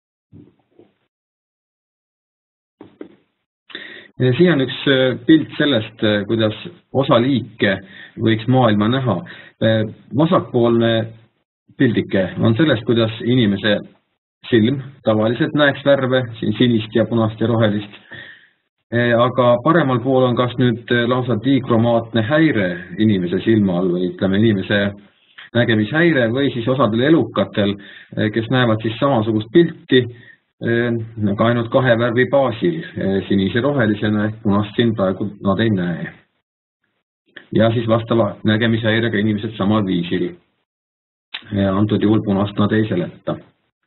A: Ja siin on üks pilt sellest, kuidas osa liike võiks maailma näha. Vasakpoolne pildike on sellest, kuidas inimese silm tavaliselt näeks värve, siin sinist ja punast ja rohelist. Aga paremal pool on kas nüüd lausa diikromaatne häire inimese silma all või ütleme inimese nägemishäire või siis osadel elukatel, kes näevad siis samasugust pilti, aga ainult kahe värvi baasil, sinise rohelisena ehk punast siin praegu nad ei näe. Ja siis vastava nägemishäirega inimesed samal viisil. Antud juhul punast nad ei seleta.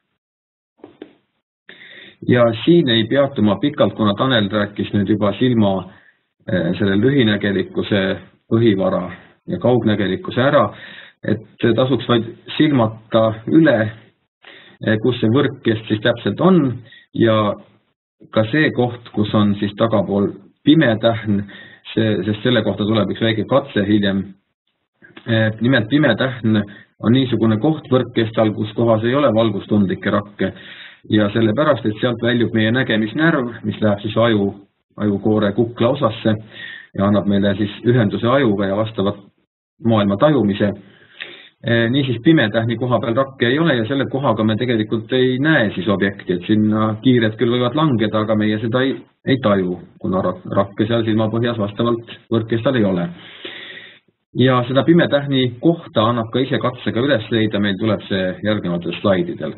A: Ja siin ei peatu ma pikalt, kuna Tanel rääkis nüüd juba silma selle lühinägelikkuse põhivara ja kaugnägelikkuse ära, et tasuks vaid silmata üle, kus see võrkkest siis täpselt on ja ka see koht, kus on siis tagapool pime tähn, see, sest selle kohta tuleb üks väike katse hiljem. Nimelt pime tähn on niisugune koht võrkkest all, kus kohas ei ole valgustundlikke rakke. Ja sellepärast, et sealt väljub meie nägemisnärv, mis läheb siis aju, ajukoore kukla osasse ja annab meile siis ühenduse ajuga ja vastavat maailma tajumise. Niisiis pimetähni koha peal rakke ei ole ja selle kohaga me tegelikult ei näe siis objekti, et sinna kiired küll võivad langeda, aga meie seda ei, ei taju, kuna rakke seal silmapõhjas vastavalt võrkkestal ei ole. Ja seda pimetähni kohta annab ka ise katsega üles leida, meil tuleb see järgnevatel slaididel.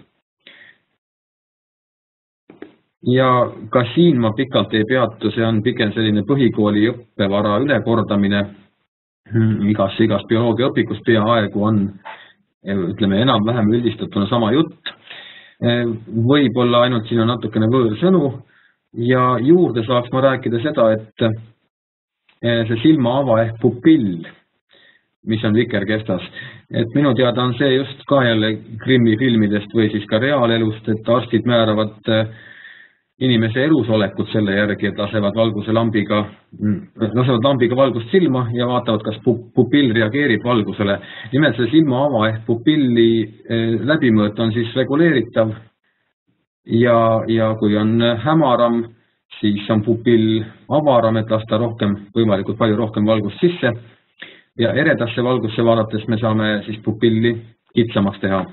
A: Ja ka siin ma pikalt ei peatu, see on pigem selline põhikooli õppevara ülekordamine. Igas, igas bioloogia õpikus peaaegu on, ütleme, enam-vähem üldistatuna sama jutt. Võib-olla ainult siin on natukene võõrsõnu ja juurde saaks ma rääkida seda, et see silmaava ehk pupill, mis on vikerkestas, et minu teada on see just ka jälle Grimmi filmidest või siis ka reaalelust, et arstid määravad inimese elusolekut selle järgi, et lasevad valguse lambiga, lasevad lambiga valgust silma ja vaatavad, kas pupill reageerib valgusele. Nimelt see silmaava ehk pupilli läbimõõt on siis reguleeritav ja, ja kui on hämaram, siis on pupill avaram, et lasta rohkem, võimalikult palju rohkem valgust sisse ja eredasse valgusse vaadates me saame siis pupilli kitsamaks teha.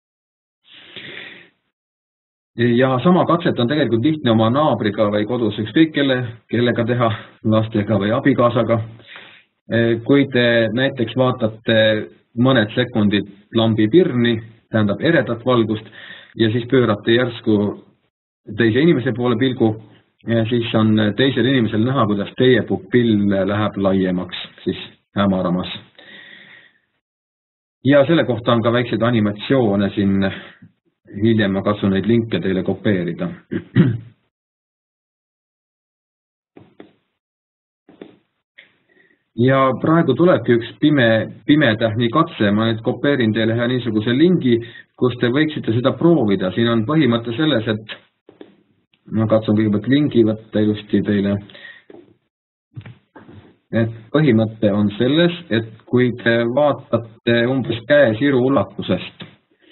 A: Ja sama katset on tegelikult lihtne oma naabriga või kodus ükskõik kelle, kellega teha, lastega või abikaasaga. Kui te näiteks vaatate mõned sekundid lambi pirni, tähendab eredat valgust, ja siis pöörate järsku teise inimese poole pilgu, siis on teisel inimesel näha, kuidas teie pupill läheb laiemaks, siis hämaramas. ja selle kohta on ka väikseid animatsioone siin, hiljem ma katsun neid linke teile kopeerida. Ja praegu tulebki üks pime, pimetähni katse, ma nüüd kopeerin teile ühe niisuguse lingi, kus te võiksite seda proovida. Siin on põhimõte selles, et ma katsun kõigepealt lingi võtta ilusti teile. Et põhimõte on selles, et kui te vaatate umbes käesiru ulatusest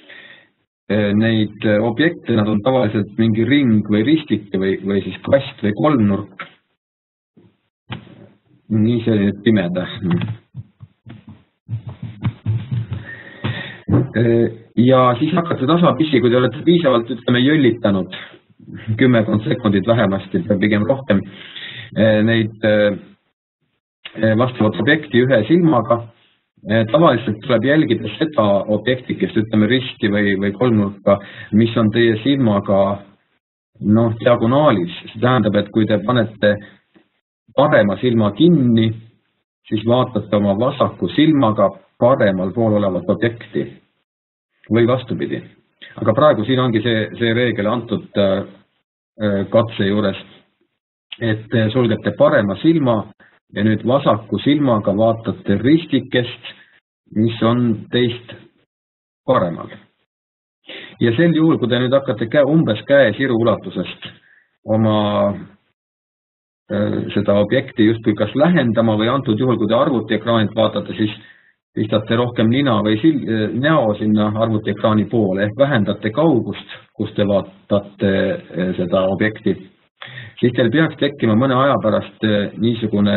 A: neid objekte, nad on tavaliselt mingi ring või ristike või, või siis kast või kolmnurk. Nii selline pimetähn. Ja siis hakkate tasapisi, kui te olete piisavalt, ütleme, jõllitanud kümmekond sekundit vähemasti, pigem rohkem neid vastavat objekti ühe silmaga. Tavaliselt tuleb jälgida seda objektikest, ütleme risti või, või kolmnurka, mis on teie silmaga noh, diagonaalis. See tähendab, et kui te panete parema silma kinni, siis vaatate oma vasaku silmaga paremal pool olevat objekti või vastupidi. Aga praegu siin ongi see, see reegel antud katse juures, et sulgete parema silma ja nüüd vasaku silmaga vaatate ristikest, mis on teist paremal. Ja sel juhul, kui te nüüd hakkate käe, umbes käesiru ulatusest oma seda objekti justkui kas lähendama või antud juhul, kui te arvutiekraanilt vaatate, siis pistate rohkem nina või sil näo sinna arvutiekraani poole ehk vähendate kaugust, kus te vaatate seda objekti. Siis teil peaks tekkima mõne aja pärast niisugune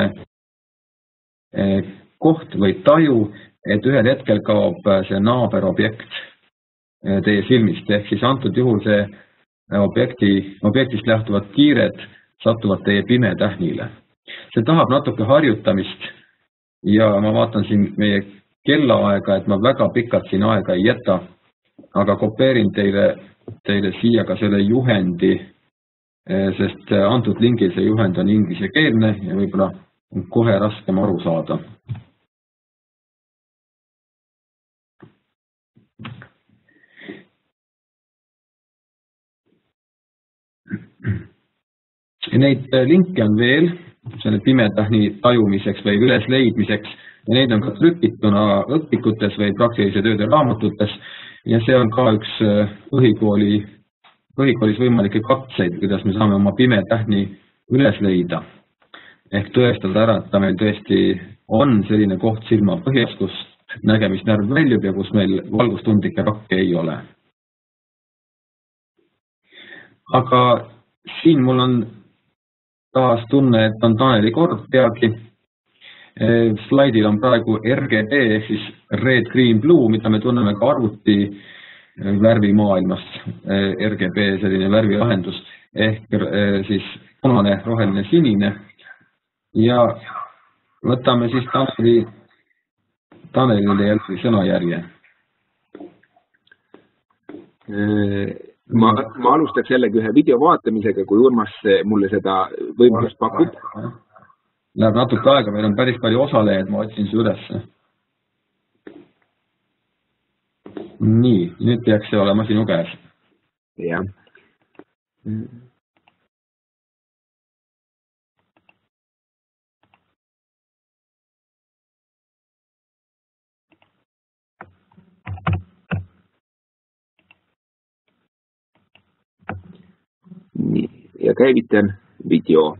A: koht või taju, et ühel hetkel kaob see naaberobjekt teie silmist ehk siis antud juhul see objekti, objektist lähtuvad kiired satuvad teie pimetähnile. See tahab natuke harjutamist ja ma vaatan siin meie kellaaega, et ma väga pikalt siin aega ei jäta, aga kopeerin teile, teile siia ka selle juhendi, sest antud lingil see juhend on inglisekeelne ja võib-olla on kohe raskem aru saada. Neid linke on veel selle pimetähni tajumiseks või ülesleidmiseks ja neid on ka trükituna õpikutes või praktilise tööde raamatutes ja see on ka üks põhikooli, põhikoolis võimalikke katseid, kuidas me saame oma pimetähni üles leida. Ehk tõestada ära, et ta meil tõesti on selline koht silma põhjas, kus nägemisnärv väljub ja kus meil valgustundlikke rakke ei ole. Aga siin mul on taas tunne, et on Taneli kord peagi. Slaidil on praegu R G B, siis Red, Green, Blue, mida me tunneme ka arvuti värvimaailmast. R G B selline värvilahendus ehk siis punane, roheline, sinine. Ja võtame siis Taneli, Tanelile jälle sõnajärje.
B: Ma, ma alustaks jällegi ühe video vaatamisega, kui Urmas mulle seda võimalust pakub.
A: Läheb natuke aega, meil on päris palju osalejaid, ma otsin see üles. Nii, nüüd peaks see olema sinu käes.
B: Jah. Nii, ja käivitan video.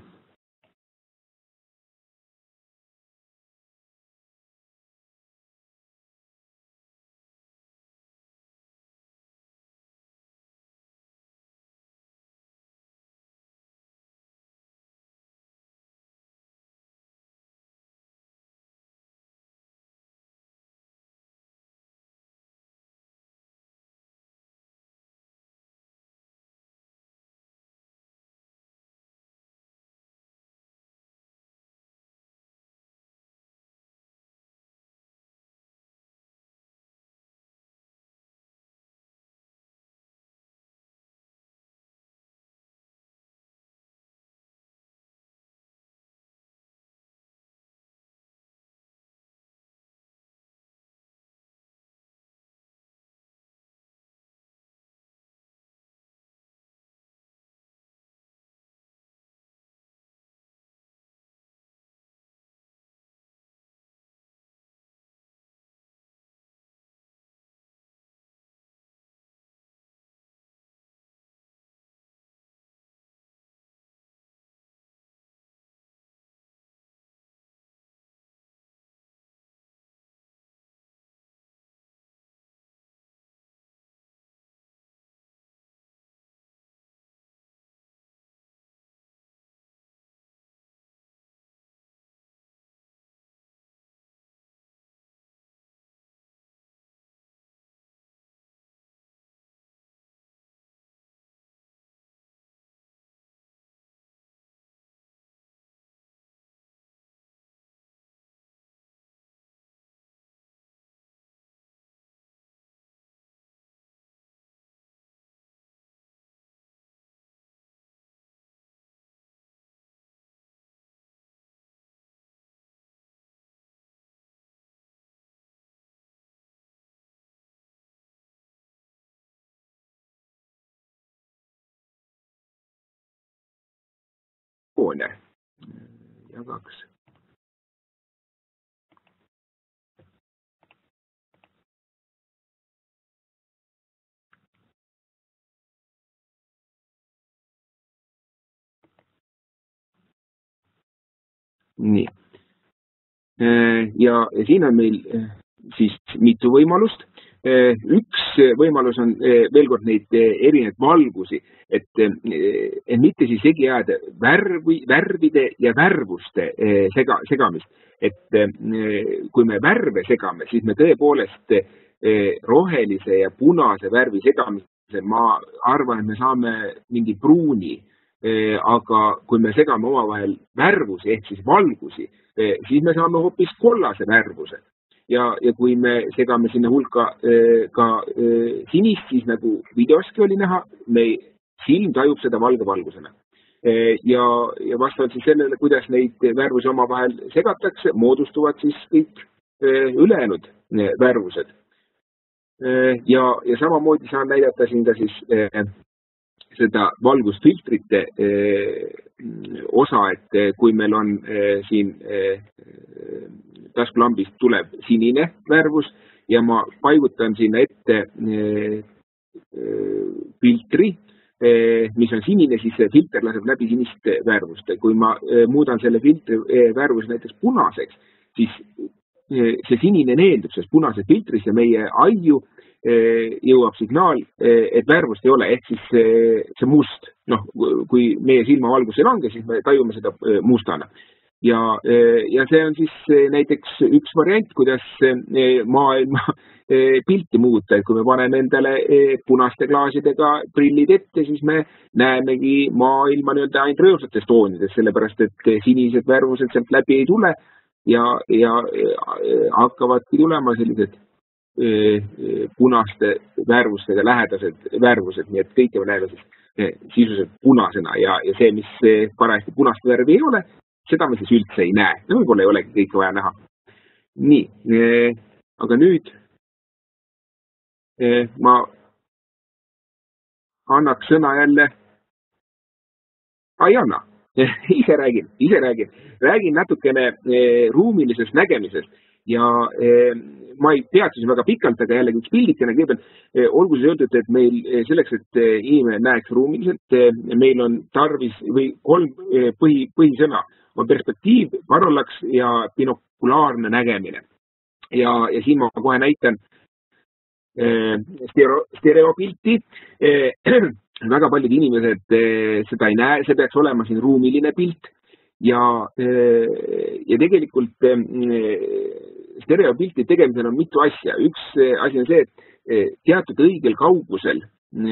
B: joone. Jagaks. Nii. Ja, ja siin on meil siis mitu võimalust. Üks võimalus on veel kord neid erinevaid valgusi, et, et mitte siis segi jääda värvi, värvide ja värvuste sega, segamist. Et kui me värve segame, siis me tõepoolest rohelise ja punase värvi segamise, ma arvan, et me saame mingi pruuni, aga kui me segame omavahel värvusi ehk siis valgusi, siis me saame hoopis kollase värvuse. Ja, ja kui me segame sinna hulka äh, ka äh, sinist, siis nagu videoski oli näha, me silm tajub seda valge valgusena. Äh, ja, ja vastavalt siis sellele, kuidas neid värvusi omavahel segatakse, moodustuvad siis kõik äh, ülejäänud äh, värvused. Äh, ja, ja samamoodi saan näidata siin ka siis äh, seda valgusfiltrite äh, osa, et kui meil on äh, siin äh, taskulambist tuleb sinine värvus ja ma paigutan sinna ette äh, filtri, äh, mis on sinine, siis see filter laseb läbi sinist värvust. Kui ma äh, muudan selle filtri äh, värvus näiteks punaseks, siis äh, see sinine neeldub selles punase filtris ja meie aiu äh, jõuab signaal, äh, et värvust ei ole, ehk siis äh, see must. Noh, kui meie silmavalgus ei lange, siis me tajume seda äh, mustana. Ja, ja see on siis näiteks üks variant, kuidas maailma pilti muuta, et kui me paneme endale punaste klaasidega prillid ette, siis me näemegi maailma nii-öelda ainult rõõmsates toonides, sellepärast et sinised värvused sealt läbi ei tule ja, ja hakkavadki tulema sellised punaste värvustega lähedased värvused, nii et kõike me näeme siis sisuliselt punasena ja, ja see, mis parajasti punast värvi ei ole, seda me siis üldse ei näe. No võib-olla ei olegi kõike vaja näha. Nii, eh, aga nüüd eh, ma annaks sõna jälle. Ai, anna. ise räägin, ise räägin. Räägin natukene eh, ruumilisest nägemisest ja eh, ma ei peaks väga pikalt, aga jällegi üks pildikene kõigepealt. Eh, olgu see öeldud, et meil selleks, et inimene näeks ruumiliselt, eh, meil on tarvis või kolm eh, põhi, põhisõna. On perspektiiv, parallax ja binokulaarne nägemine. Ja, ja siin ma kohe näitan eh, stereo, stereopilti. Eh, väga paljud inimesed eh, seda ei näe, see peaks olema siin ruumiline pilt. Ja, eh, ja tegelikult eh, stereopilti tegemisel on mitu asja. Üks eh, asi on see, et eh, teatud õigel kaugusel,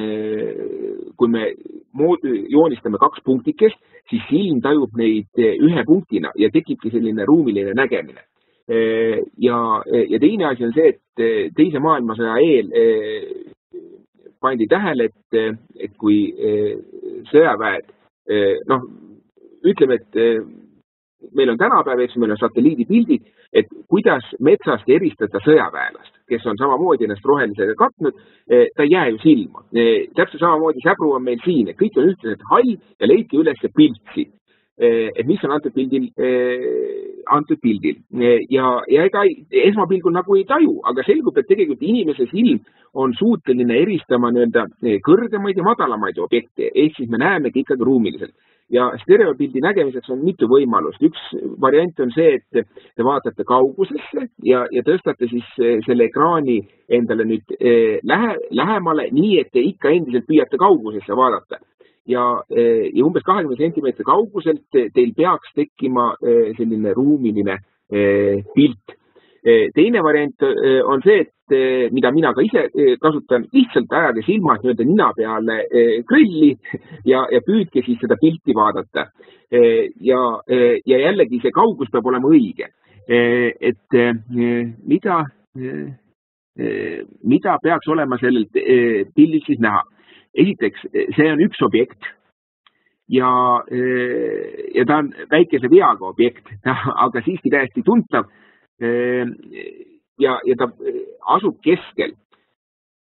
B: kui me joonistame kaks punktikest, siis silm tajub neid ühe punktina ja tekibki selline ruumiline nägemine. Ja, ja teine asi on see, et teise maailmasõja eel pandi tähele, et, et kui sõjaväed, noh, ütleme, et meil on tänapäev, eks meil on satelliidipildid, et kuidas metsast eristada sõjaväelast, kes on samamoodi ennast rohelisega katnud, ta ei jää ju silma. Täpselt samamoodi säbru on meil siin, et kõik on ühtlaselt hall ja leidki üles piltsi, et mis on antud pildil, antud pildil. Ja, ja ega esmapilgul nagu ei taju, aga selgub, et tegelikult inimese silm on suuteline eristama nii-öelda kõrgemaid ja madalamaid objekte, ehk siis me näemegi ikkagi ruumiliselt. Ja stereopildi nägemiseks on mitu võimalust. Üks variant on see, et te vaatate kaugusesse ja, ja tõstate siis selle ekraani endale nüüd lähe, lähemale, nii et te ikka endiselt püüate kaugusesse vaadata. Ja, ja umbes kahekümne sentimeetri kauguselt teil peaks tekkima selline ruumiline pilt. Teine variant on see, et mida mina ka ise kasutan, lihtsalt ajage silmad nii-öelda nina peale grilli ja, ja püüdke siis seda pilti vaadata. Ja, ja jällegi see kaugus peab olema õige. Et mida, mida peaks olema sellelt pildilt siis näha? Esiteks, see on üks objekt ja, ja ta on väikese veaga objekt, aga siiski täiesti tuntav. Ja, ja ta asub keskel.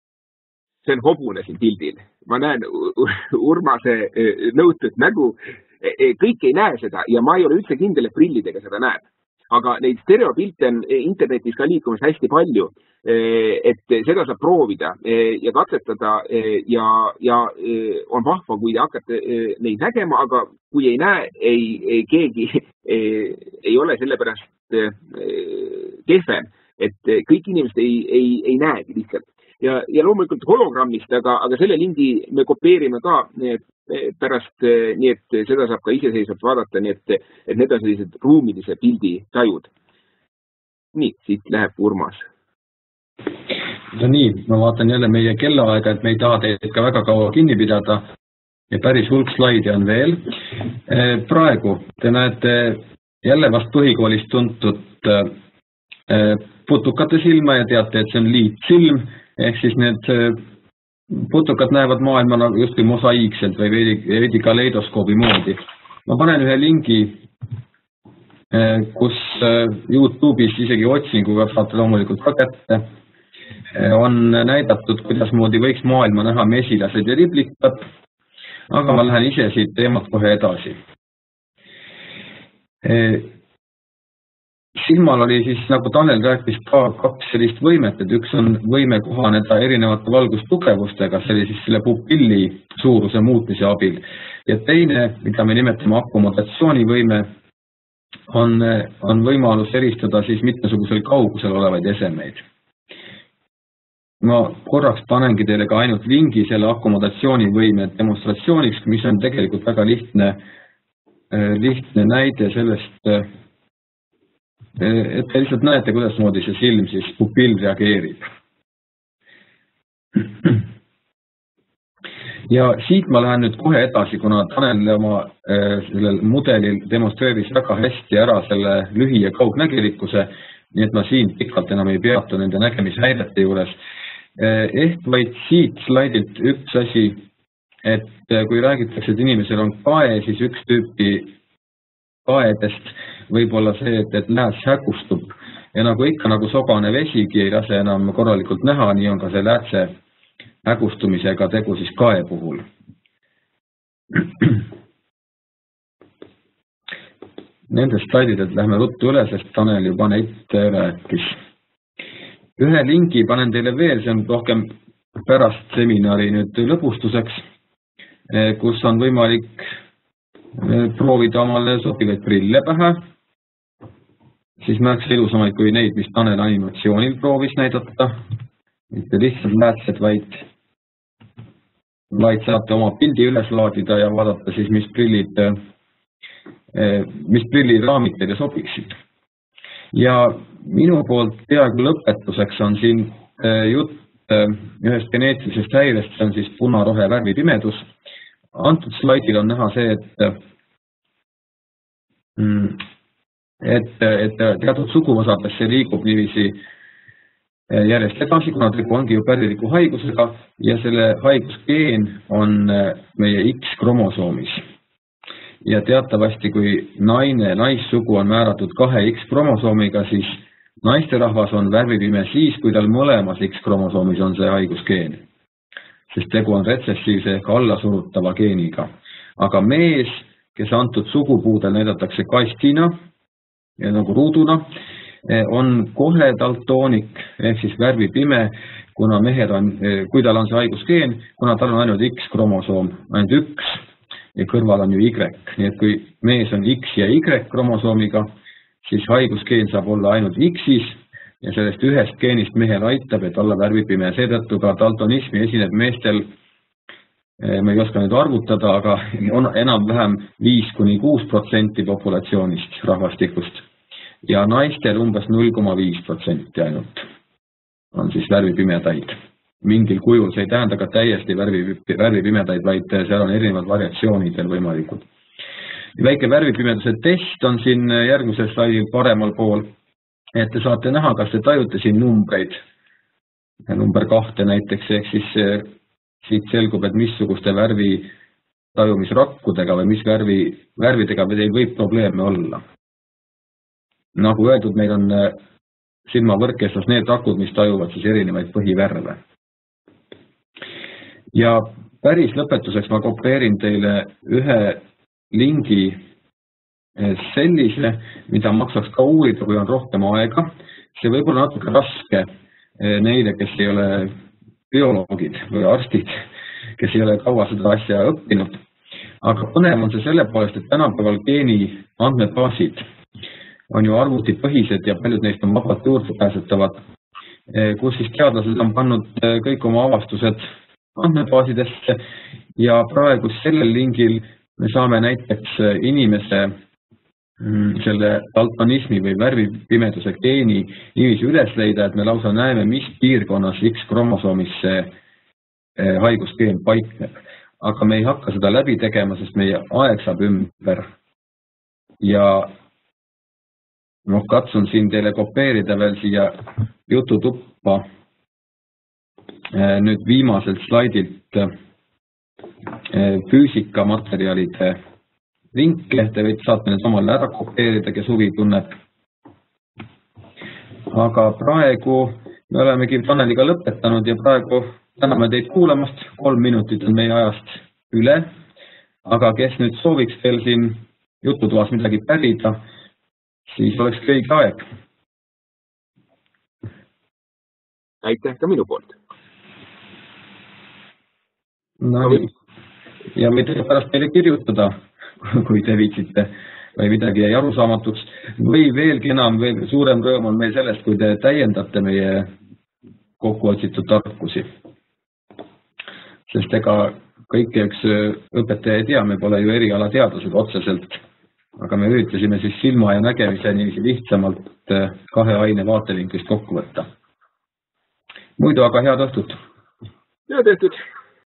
B: See on hobune siin pildil. Ma näen Urmase nõutud nägu kõik ei näe seda ja ma ei ole üldse kindel, et prillidega seda näeb. Aga neid stereopilte on internetis ka liikumas hästi palju, et seda saab proovida ja katsetada ja, ja on vahva, kui te hakkate neid nägema, aga kui ei näe, ei, ei keegi ei, ei ole sellepärast kehvem, et kõik inimesed ei, ei, ei näegi lihtsalt. Ja, ja loomulikult hologrammist, aga, aga selle lingi me kopeerime ka pärast, nii et seda saab ka iseseisvalt vaadata, nii et, et need on sellised ruumilise pildi tajud. Nii, siit läheb Urmas.
A: No nii, ma vaatan jälle meie kellaaega, et me ei taha teid ka väga kaua kinni pidada ja päris hulk slaidi on veel. Praegu te näete jälle vast põhikoolist tuntud putukate silma ja teate, et see on liitsilm, ehk siis need putukad näevad maailma justkui mosaiikselt või veidi, veidi kaleidoskoobi moodi. Ma panen ühe lingi, kus YouTube'is isegi otsinguga saate loomulikult ka kätte, on näidatud, kuidas moodi võiks maailma näha mesilased ja riblikad, aga ma lähen ise siit teemat kohe edasi. Silmal oli siis, nagu Tanel rääkis, ka kaks sellist võimet, et üks on võime kohaneda erinevate valgustugevustega, see oli siis selle pupilli suuruse muutmise abil. Ja teine, mida me nimetame akkomodatsioonivõime, on, on võimalus eristada siis mitmesugusel kaugusel olevaid esemeid. Ma korraks panengi teile ka ainult lingi selle akkomodatsioonivõime demonstratsiooniks, mis on tegelikult väga lihtne, lihtne näide sellest, et te lihtsalt näete, kuidas moodi see silm siis pupill reageerib. Ja siit ma lähen nüüd kohe edasi, kuna Tanel oma sellel mudelil demonstreeris väga hästi ära selle lühi- ja kaugnägelikkuse, nii et ma siin pikalt enam ei peatu nende nägemishäirete juures. Ehk vaid siit slaidilt üks asi, et kui räägitakse, et inimesel on kae, siis üks tüüpi kaedest võib olla see, et, et lääs hägustub ja nagu ikka, nagu sogane vesigi ei lase enam korralikult näha, nii on ka see läätse hägustumisega tegu siis kae puhul. Nendest slaididelt lähme ruttu üle, sest Tanel juba neid rääkis. Ühe lingi panen teile veel, see on rohkem pärast seminari nüüd lõbustuseks, kus on võimalik proovida omale sobivaid prille pähe, siis märksa ilusamaid kui neid, mis Tanel animatsioonil proovis näidata. Mitte lihtsalt läätsed, vaid, vaid saate oma pildi üles laadida ja vaadata siis, mis prillid, mis prilliraamid teile sobiksid. Ja minu poolt peaaegu lõpetuseks on siin jutt ühest geneetilisest häirest, see on siis punarohe värvipimedus. Antud slaidil on näha see, et, et, et teatud suguosadesse liigub niiviisi järjest edasi, kuna tegu ongi ju päriliku haigusega ja selle haigusgeen on meie X-kromosoomis. Ja teatavasti, kui naine, naissugu on määratud kahe X-kromosoomiga, siis naisterahvas on värvipime siis, kui tal mõlemas X-kromosoomis on see haigusgeen. Sest tegu on retsessiivse ehk allasurutava geeniga. Aga mees, kes antud sugupuudel näidatakse kastina ja nagu ruuduna, on kohe daltoonik ehk siis värvipime, kuna mehed on, kui tal on see haigusgeen, kuna tal on ainult X-kromosoom, ainult üks ja kõrval on ju Y. Nii et kui mees on X ja Y-kromosoomiga, siis haigusgeen saab olla ainult X-is, ja sellest ühest geenist mehel aitab, et olla värvipime. Seetõttu ka daltonismi esineb meestel, me ei oska nüüd arvutada, aga on enam-vähem viis kuni kuus protsenti populatsioonist rahvastikust. Ja naistel umbes null koma viis protsenti ainult on siis värvipimedaid. Mingil kujul see ei tähenda ka täiesti värvipimedaid, vaid seal on erinevad variatsioonidel võimalikud. Väike värvipimeduse test on siin järgmisel slaidil paremal pool. Et te saate näha, kas te tajute siin numbreid, number kahte näiteks, ehk siis siit selgub, et missuguste värvi tajumisrakkudega või mis värvi, värvidega teil võib probleeme olla. Nagu öeldud, meil on silmavõrkestas need rakud, mis tajuvad siis erinevaid põhivärve. Ja päris lõpetuseks ma kopeerin teile ühe lingi sellise, mida maksaks ka uurida, kui on rohkem aega. See võib olla natuke raske neile, kes ei ole bioloogid või arstid, kes ei ole kaua seda asja õppinud. Aga põnev on see selle poolest, et tänapäeval geeni andmebaasid on ju arvutipõhised ja paljud neist on vabalt juurdepääsetavad, kus siis teadlased on pannud kõik oma avastused andmebaasidesse ja praegu sellel lingil me saame näiteks inimese selle daltonismi või värvipimeduse geeni niiviisi üles leida, et me lausa näeme, mis piirkonnas X kromosoomis see haigusgeen paikneb. Aga me ei hakka seda läbi tegema, sest meie aeg saab ümber. Ja no, katsun siin teile kopeerida veel siia jututuppa nüüd viimaselt slaidilt füüsikamaterjalide linke, te võite saate need omale ära kopeerida, kes huvi tunneb. Aga praegu me olemegi Taneliga lõpetanud ja praegu täname teid kuulamast, kolm minutit on meie ajast üle, aga kes nüüd sooviks veel siin jututoas midagi pärida, siis oleks õige aeg.
B: Aitäh ka minu poolt.
A: No, ja võite pärast meile kirjutada, kui te viitsite või midagi jäi arusaamatuks. Või veelgi enam, veel suurem rõõm on meil sellest, kui te täiendate meie kokkuotsitud tarkusi. Sest ega kõike üks õpetaja ei tea, me pole ju erialateadlased otseselt, aga me üritasime siis silma ja nägemise niiviisi lihtsamalt kahe aine vaatelinklist kokku võtta. Muidu aga head õhtut!
B: Head õhtut!